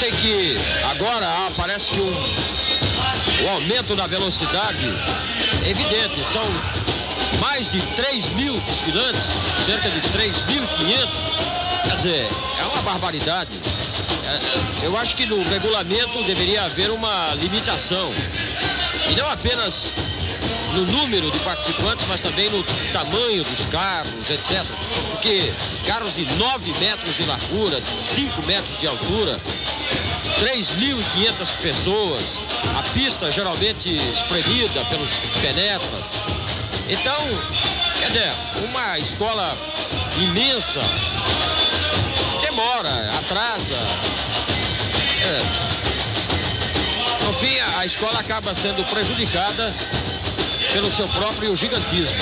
bem que agora parece que o aumento da velocidade é evidente. São mais de 3.000 desfilantes, cerca de 3.500. Quer dizer, é uma barbaridade. Eu acho que no regulamento deveria haver uma limitação. E não apenas no número de participantes, mas também no tamanho dos carros, etc. Porque carros de 9 metros de largura, de 5 metros de altura, 3.500 pessoas, a pista geralmente espremida pelos penetras. Então, quer dizer, uma escola imensa demora, atrasa. No fim, a escola acaba sendo prejudicada pelo seu próprio gigantismo.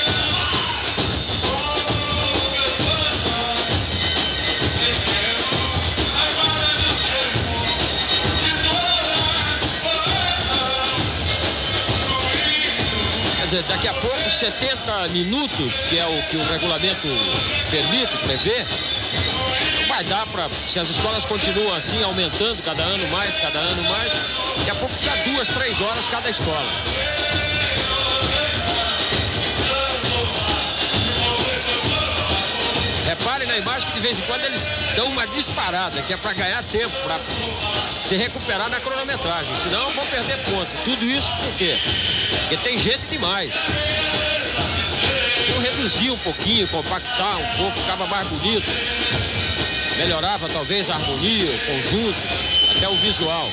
Quer dizer, daqui a pouco, 70 minutos, que é o que o regulamento permite, prevê, vai dar para, se as escolas continuam assim, aumentando cada ano mais, daqui a pouco precisa 2, 3 horas cada escola. Repare na imagem que de vez em quando eles dão uma disparada, que é para ganhar tempo, para se recuperar na cronometragem, senão vão perder ponto. Tudo isso por quê? Porque tem gente demais. Eu reduzir um pouquinho, compactar um pouco, ficava mais bonito. Melhorava talvez a harmonia, o conjunto, até o visual.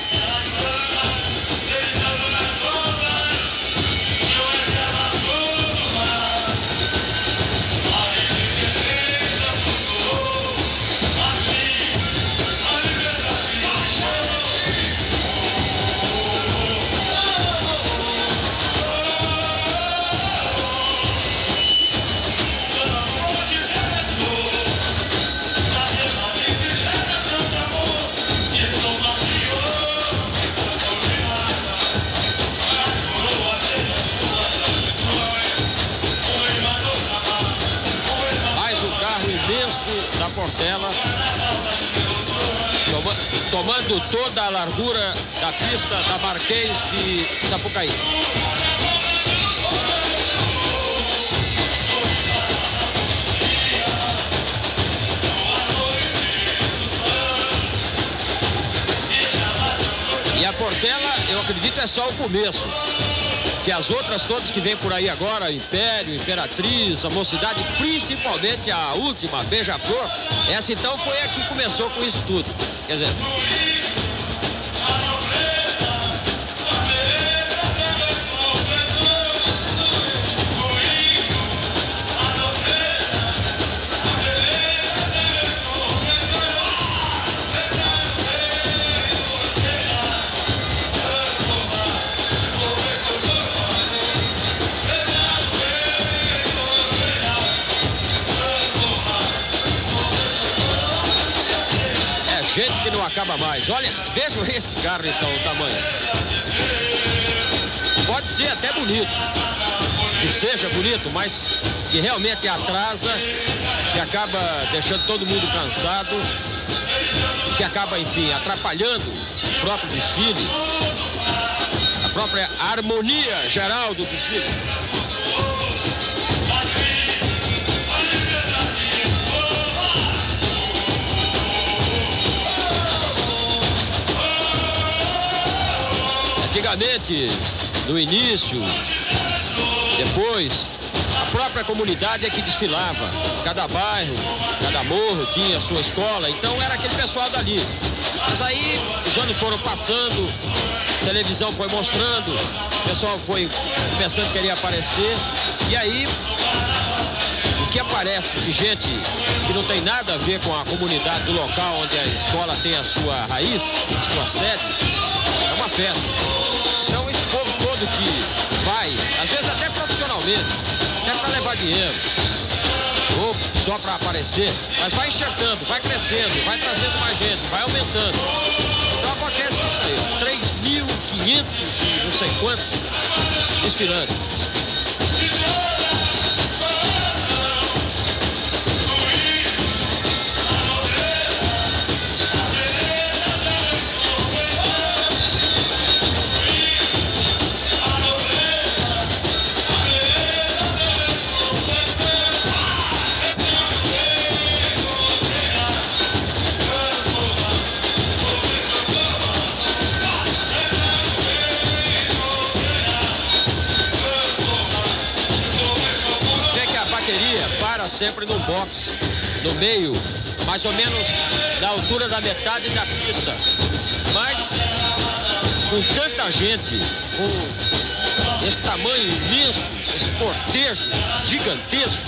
Da Portela, tomando toda a largura da pista da Marquês de Sapucaí. E a Portela, eu acredito, é só o começo. Que as outras todas que vêm por aí agora, Império, Imperatriz, a Mocidade, principalmente a última, Beija-Flor, essa então foi a que começou com isso tudo. Quer dizer... Gente que não acaba mais. Olha, vejam este carro então, o tamanho. Pode ser até bonito, que seja bonito, mas que realmente atrasa, que acaba deixando todo mundo cansado, que acaba, enfim, atrapalhando o próprio desfile, a própria harmonia geral do desfile. Antigamente, no início, depois, a própria comunidade é que desfilava. Cada bairro, cada morro tinha a sua escola, então era aquele pessoal dali. Mas aí os anos foram passando, a televisão foi mostrando, o pessoal foi pensando que queria aparecer, e aí o que aparece de gente que não tem nada a ver com a comunidade do local onde a escola tem a sua raiz, a sua sede, é uma festa. Então esse povo todo que vai, às vezes até profissionalmente, até para levar dinheiro, ou só para aparecer, mas vai enxertando, vai crescendo, vai trazendo mais gente, vai aumentando. Então acontece isso aí, 3.500 e não sei quantos desfilantes. sempre num box, no meio, mais ou menos na altura da metade da pista. Mas com tanta gente, com esse tamanho imenso, esse cortejo gigantesco,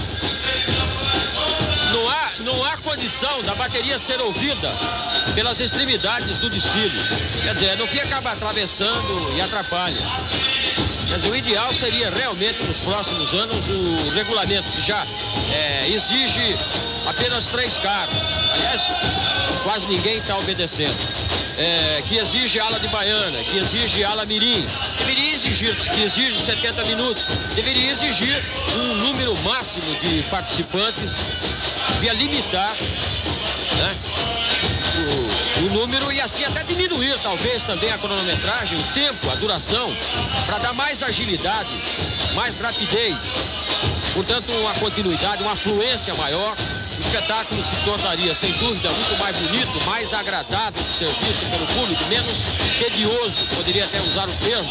não há condição da bateria ser ouvida pelas extremidades do desfile. Quer dizer, no fim acaba atravessando e atrapalha. Quer dizer, o ideal seria realmente nos próximos anos o regulamento que já exige apenas 3 carros. Aliás, quase ninguém está obedecendo. Que exige ala de baiana, que exige ala mirim, deveria exigir, que exige 70 minutos, deveria exigir um número máximo de participantes, devia limitar, né, o número e assim até diminuir talvez também a cronometragem, o tempo, a duração, para dar mais agilidade, mais rapidez, portanto uma continuidade, uma fluência maior. O espetáculo se tornaria, sem dúvida, muito mais bonito, mais agradável de ser visto pelo público, menos tedioso, poderia até usar o termo.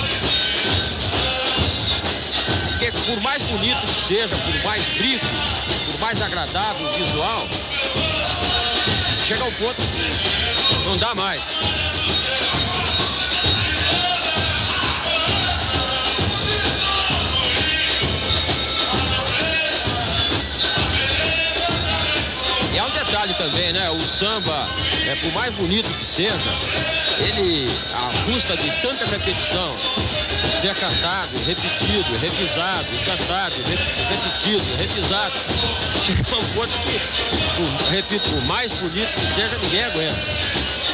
Porque por mais bonito que seja, por mais rico, por mais agradável o visual, chega ao ponto que não dá mais. Também, né? O samba, por mais bonito que seja, ele, à custa de tanta repetição, ser cantado, repetido, revisado, cantado, repetido, revisado, chega a um ponto que, repito, por mais bonito que seja, ninguém aguenta.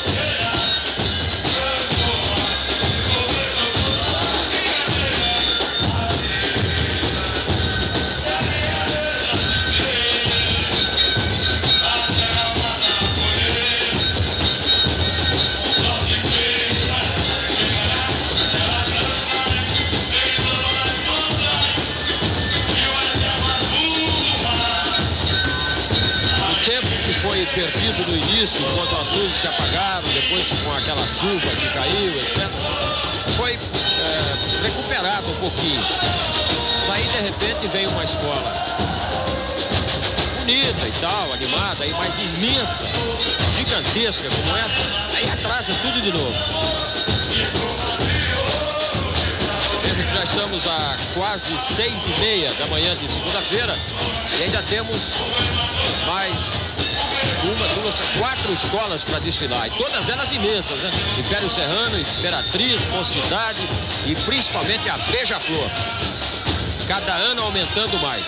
Perdido no início, quando as luzes se apagaram, depois com aquela chuva que caiu, etc. Foi recuperado um pouquinho. Aí, de repente, vem uma escola bonita e tal, animada, mas imensa, gigantesca como essa, aí atrasa tudo de novo. Já estamos a quase 6h30 da manhã de segunda-feira e ainda temos mais 1, 2, 4 escolas para desfilar, e todas elas imensas, né? Império Serrano, Imperatriz, Mocidade e principalmente a Beija-Flor. Cada ano aumentando mais.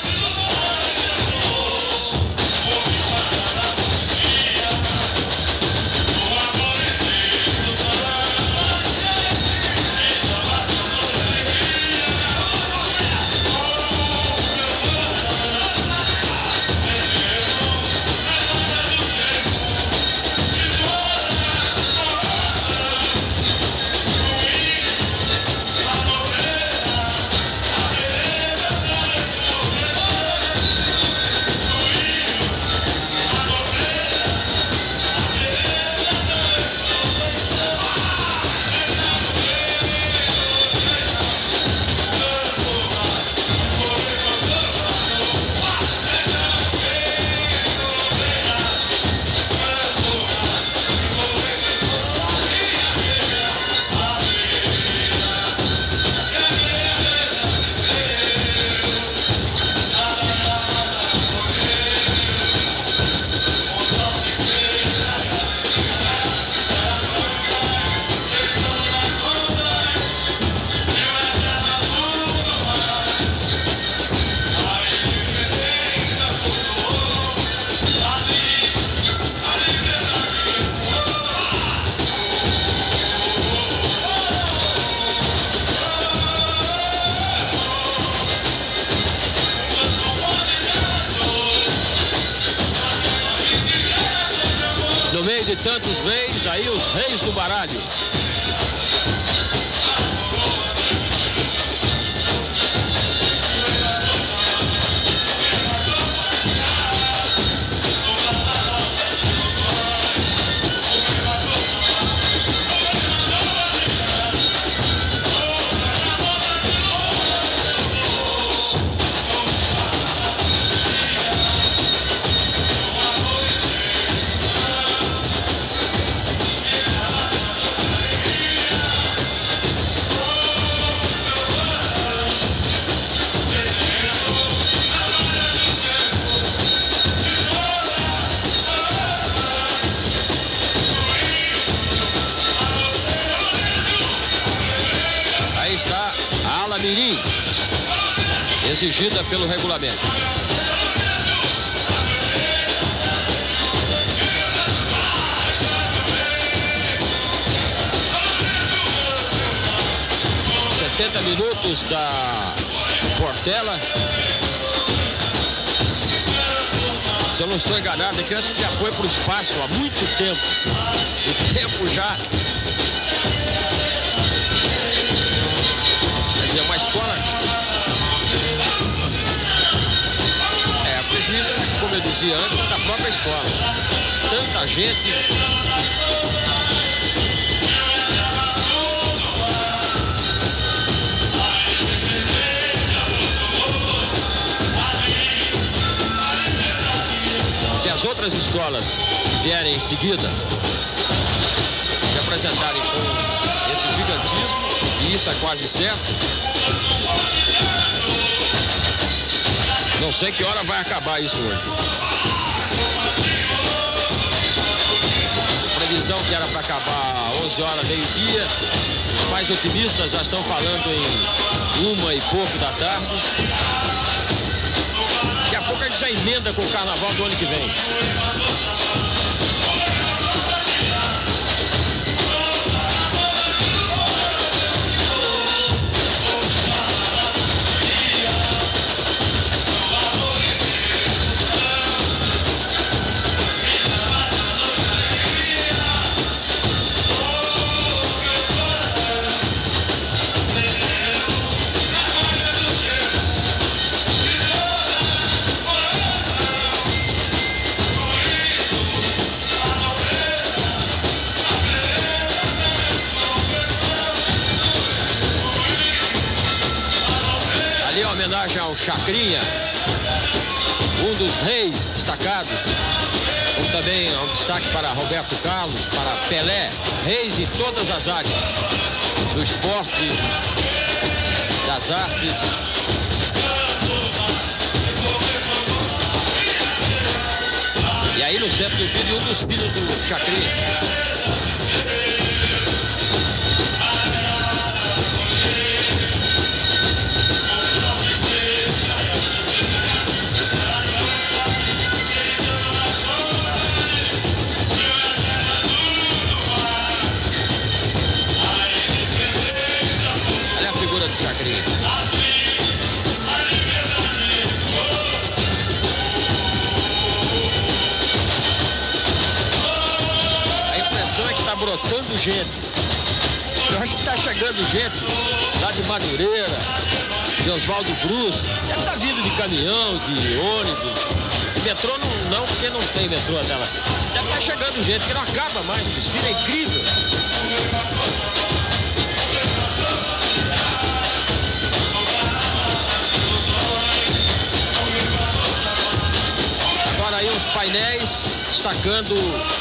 De tantos reis, aí os reis do baralho. exigida pelo regulamento. Minutos da Portela. Se eu não estou enganado aqui, eu acho que já foi para o espaço há muito tempo. O tempo já... Quer dizer, uma escola... O prejuízo, como eu dizia antes, é da própria escola. Tanta gente... Se as outras escolas vierem em seguida se apresentarem com esse gigantismo, e isso é quase certo, não sei que hora vai acabar isso hoje. A previsão que era para acabar às 11 horas, meio-dia, os mais otimistas já estão falando em 1 e pouco da tarde. Daqui a pouco a gente já emenda com o carnaval do ano que vem. Ao Chacrinha, um dos reis destacados, como também um destaque para Roberto Carlos, para Pelé, reis em todas as áreas, do esporte, das artes. E aí no centro do vídeo, um dos filhos do Chacrinha. Brotando gente. Eu acho que está chegando gente lá de Madureira, de Oswaldo Cruz. Deve estar vindo de caminhão, de ônibus. De metrô não, porque não tem metrô até lá. Deve estar chegando gente que não acaba mais. O desfile é incrível. Agora aí os painéis destacando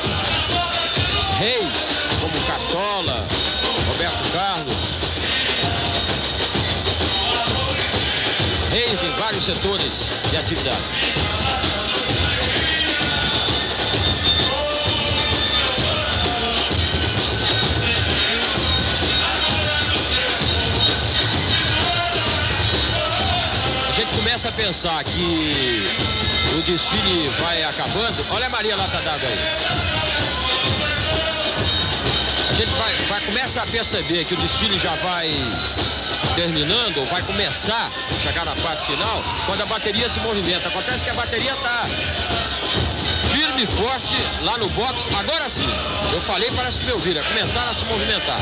reis, como Cartola, Roberto Carlos. Reis em vários setores de atividade. A gente começa a pensar que o desfile vai acabando. Olha a Maria Lata d'Água aí. A gente vai começar a perceber que o desfile já vai terminando, ou vai começar a chegar na parte final, quando a bateria se movimenta. Acontece que a bateria está firme e forte lá no box. Agora sim, eu falei, parece que me ouviram, começaram a se movimentar.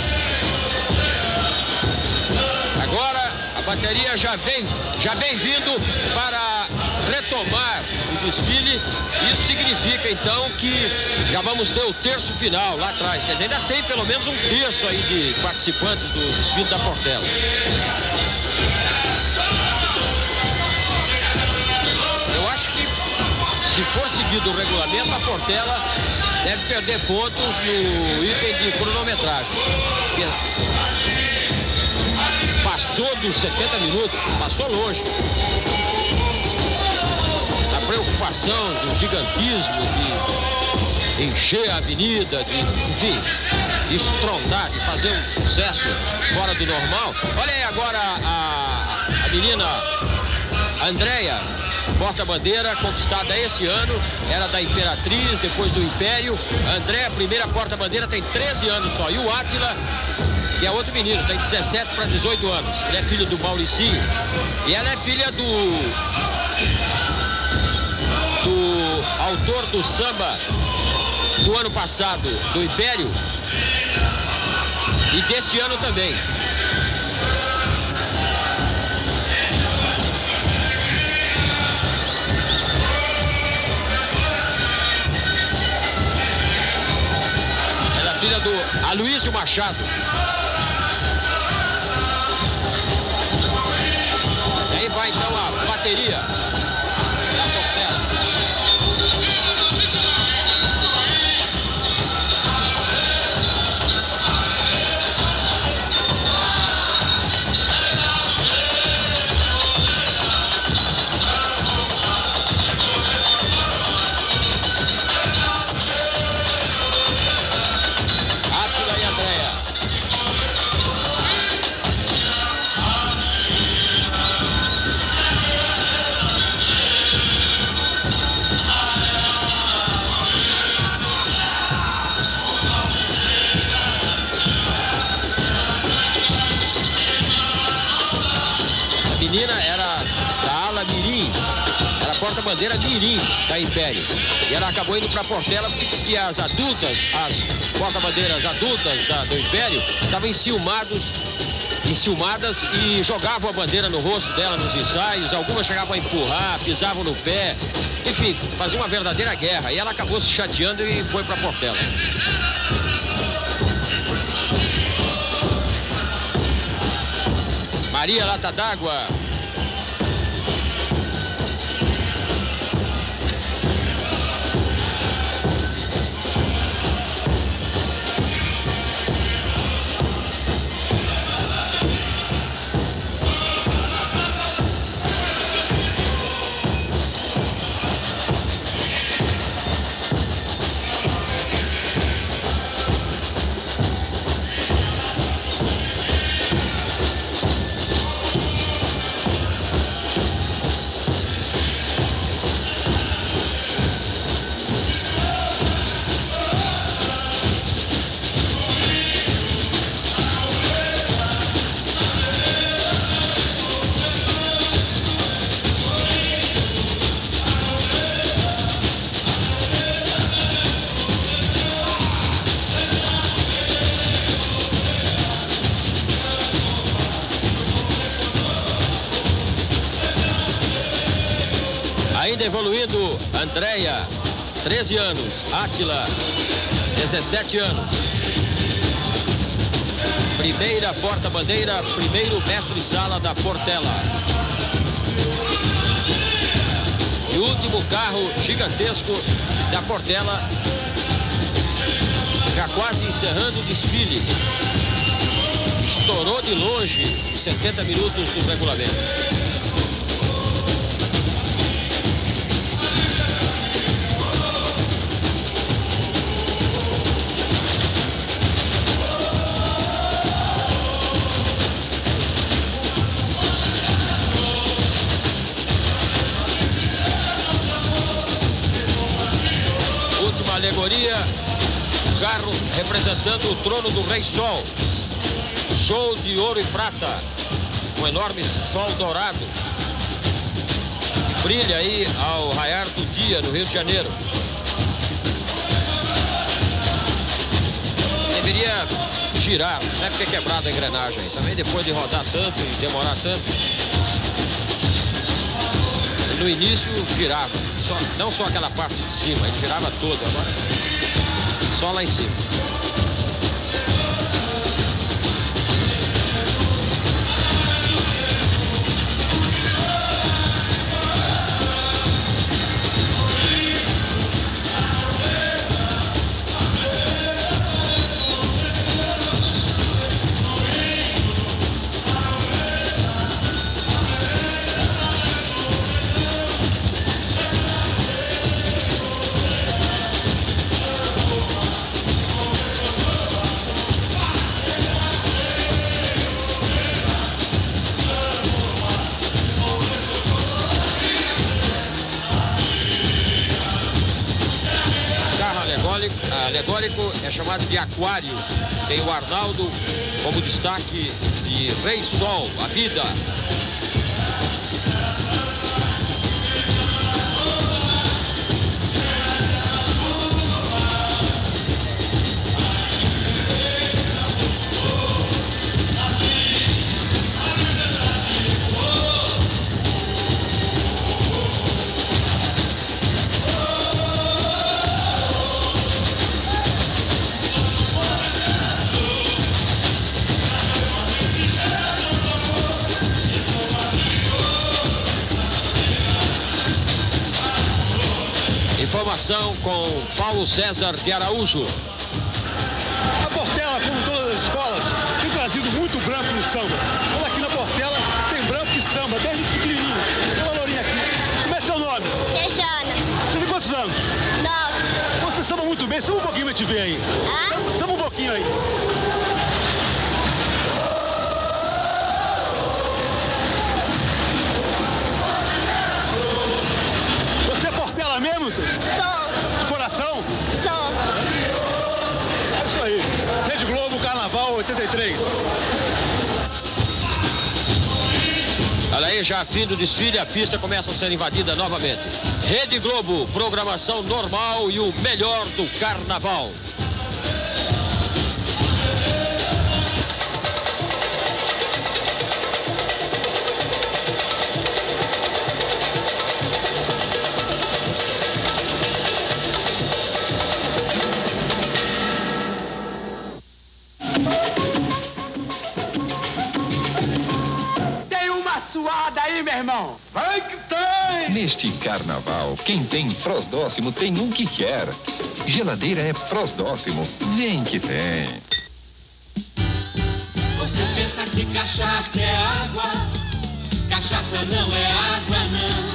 Agora a bateria já vem vindo para retomar o desfile. Isso significa então que já vamos ter o terço final lá atrás. Quer dizer, ainda tem pelo menos um terço aí de participantes do desfile da Portela. Eu acho que se for seguido o regulamento, a Portela deve perder pontos no item de cronometragem. Passou dos 70 minutos, passou longe. Preocupação do gigantismo, de encher a avenida, de, enfim, estrondar, de fazer um sucesso fora do normal. Olha aí agora a menina Andréia, porta-bandeira conquistada este ano, era da Imperatriz, depois do Império. Andréia, primeira porta-bandeira, tem 13 anos só. E o Átila, que é outro menino, tem 17 para 18 anos. Ele é filho do Mauricinho. E ela é filha do autor do samba do ano passado, do Império, e deste ano também. Ela é filha do Aloysio Machado. E aí vai então a bateria da Portela. Porta-bandeira Mirim da Império. E ela acabou indo para Portela porque disse que as adultas, as porta-bandeiras adultas do Império, estavam enciumadas e jogavam a bandeira no rosto dela nos ensaios. Algumas chegavam a empurrar, pisavam no pé. Enfim, faziam uma verdadeira guerra. E ela acabou se chateando e foi para Portela. Maria Lata d'Água. Evoluindo, Andréia, 13 anos, Átila, 17 anos. Primeira porta-bandeira, primeiro mestre-sala da Portela. E o último carro gigantesco da Portela, já quase encerrando o desfile. Estourou de longe os 70 minutos do regulamento. Alegoria, carro representando o trono do Rei Sol. Show de ouro e prata. Um enorme sol dourado. Que brilha aí ao raiar do dia no Rio de Janeiro. Deveria girar, não é porque é quebrada a engrenagem. Também depois de rodar tanto e demorar tanto. No início girava. Não só aquela parte de cima, ele girava todo, agora só lá em cima. é chamado de Aquários. Tem o Arnaldo como destaque de Rei Sol, a vida. Informação com Paulo César de Araújo. A Portela, como todas as escolas, tem trazido muito branco no samba. Olha aqui na Portela, tem branco e samba, desde esse pequenininho. Tem uma lourinha aqui. Como é seu nome? Teixana. Você tem quantos anos? 9. Você samba muito bem. Samba um pouquinho pra te ver aí. Ah? Samba um pouquinho aí. Você é Portela mesmo, senhor? Sou. De coração? Sou. É isso aí. Rede Globo, Carnaval 83. Olha aí, já fim do desfile, a pista começa a ser invadida novamente. Rede Globo, programação normal e o melhor do Carnaval. Aí, meu irmão, vai que tem! Neste carnaval, quem tem Frosdóximo tem um que quer. Geladeira é Frosdóximo, vem que tem. Você pensa que cachaça é água? Cachaça não é água, não.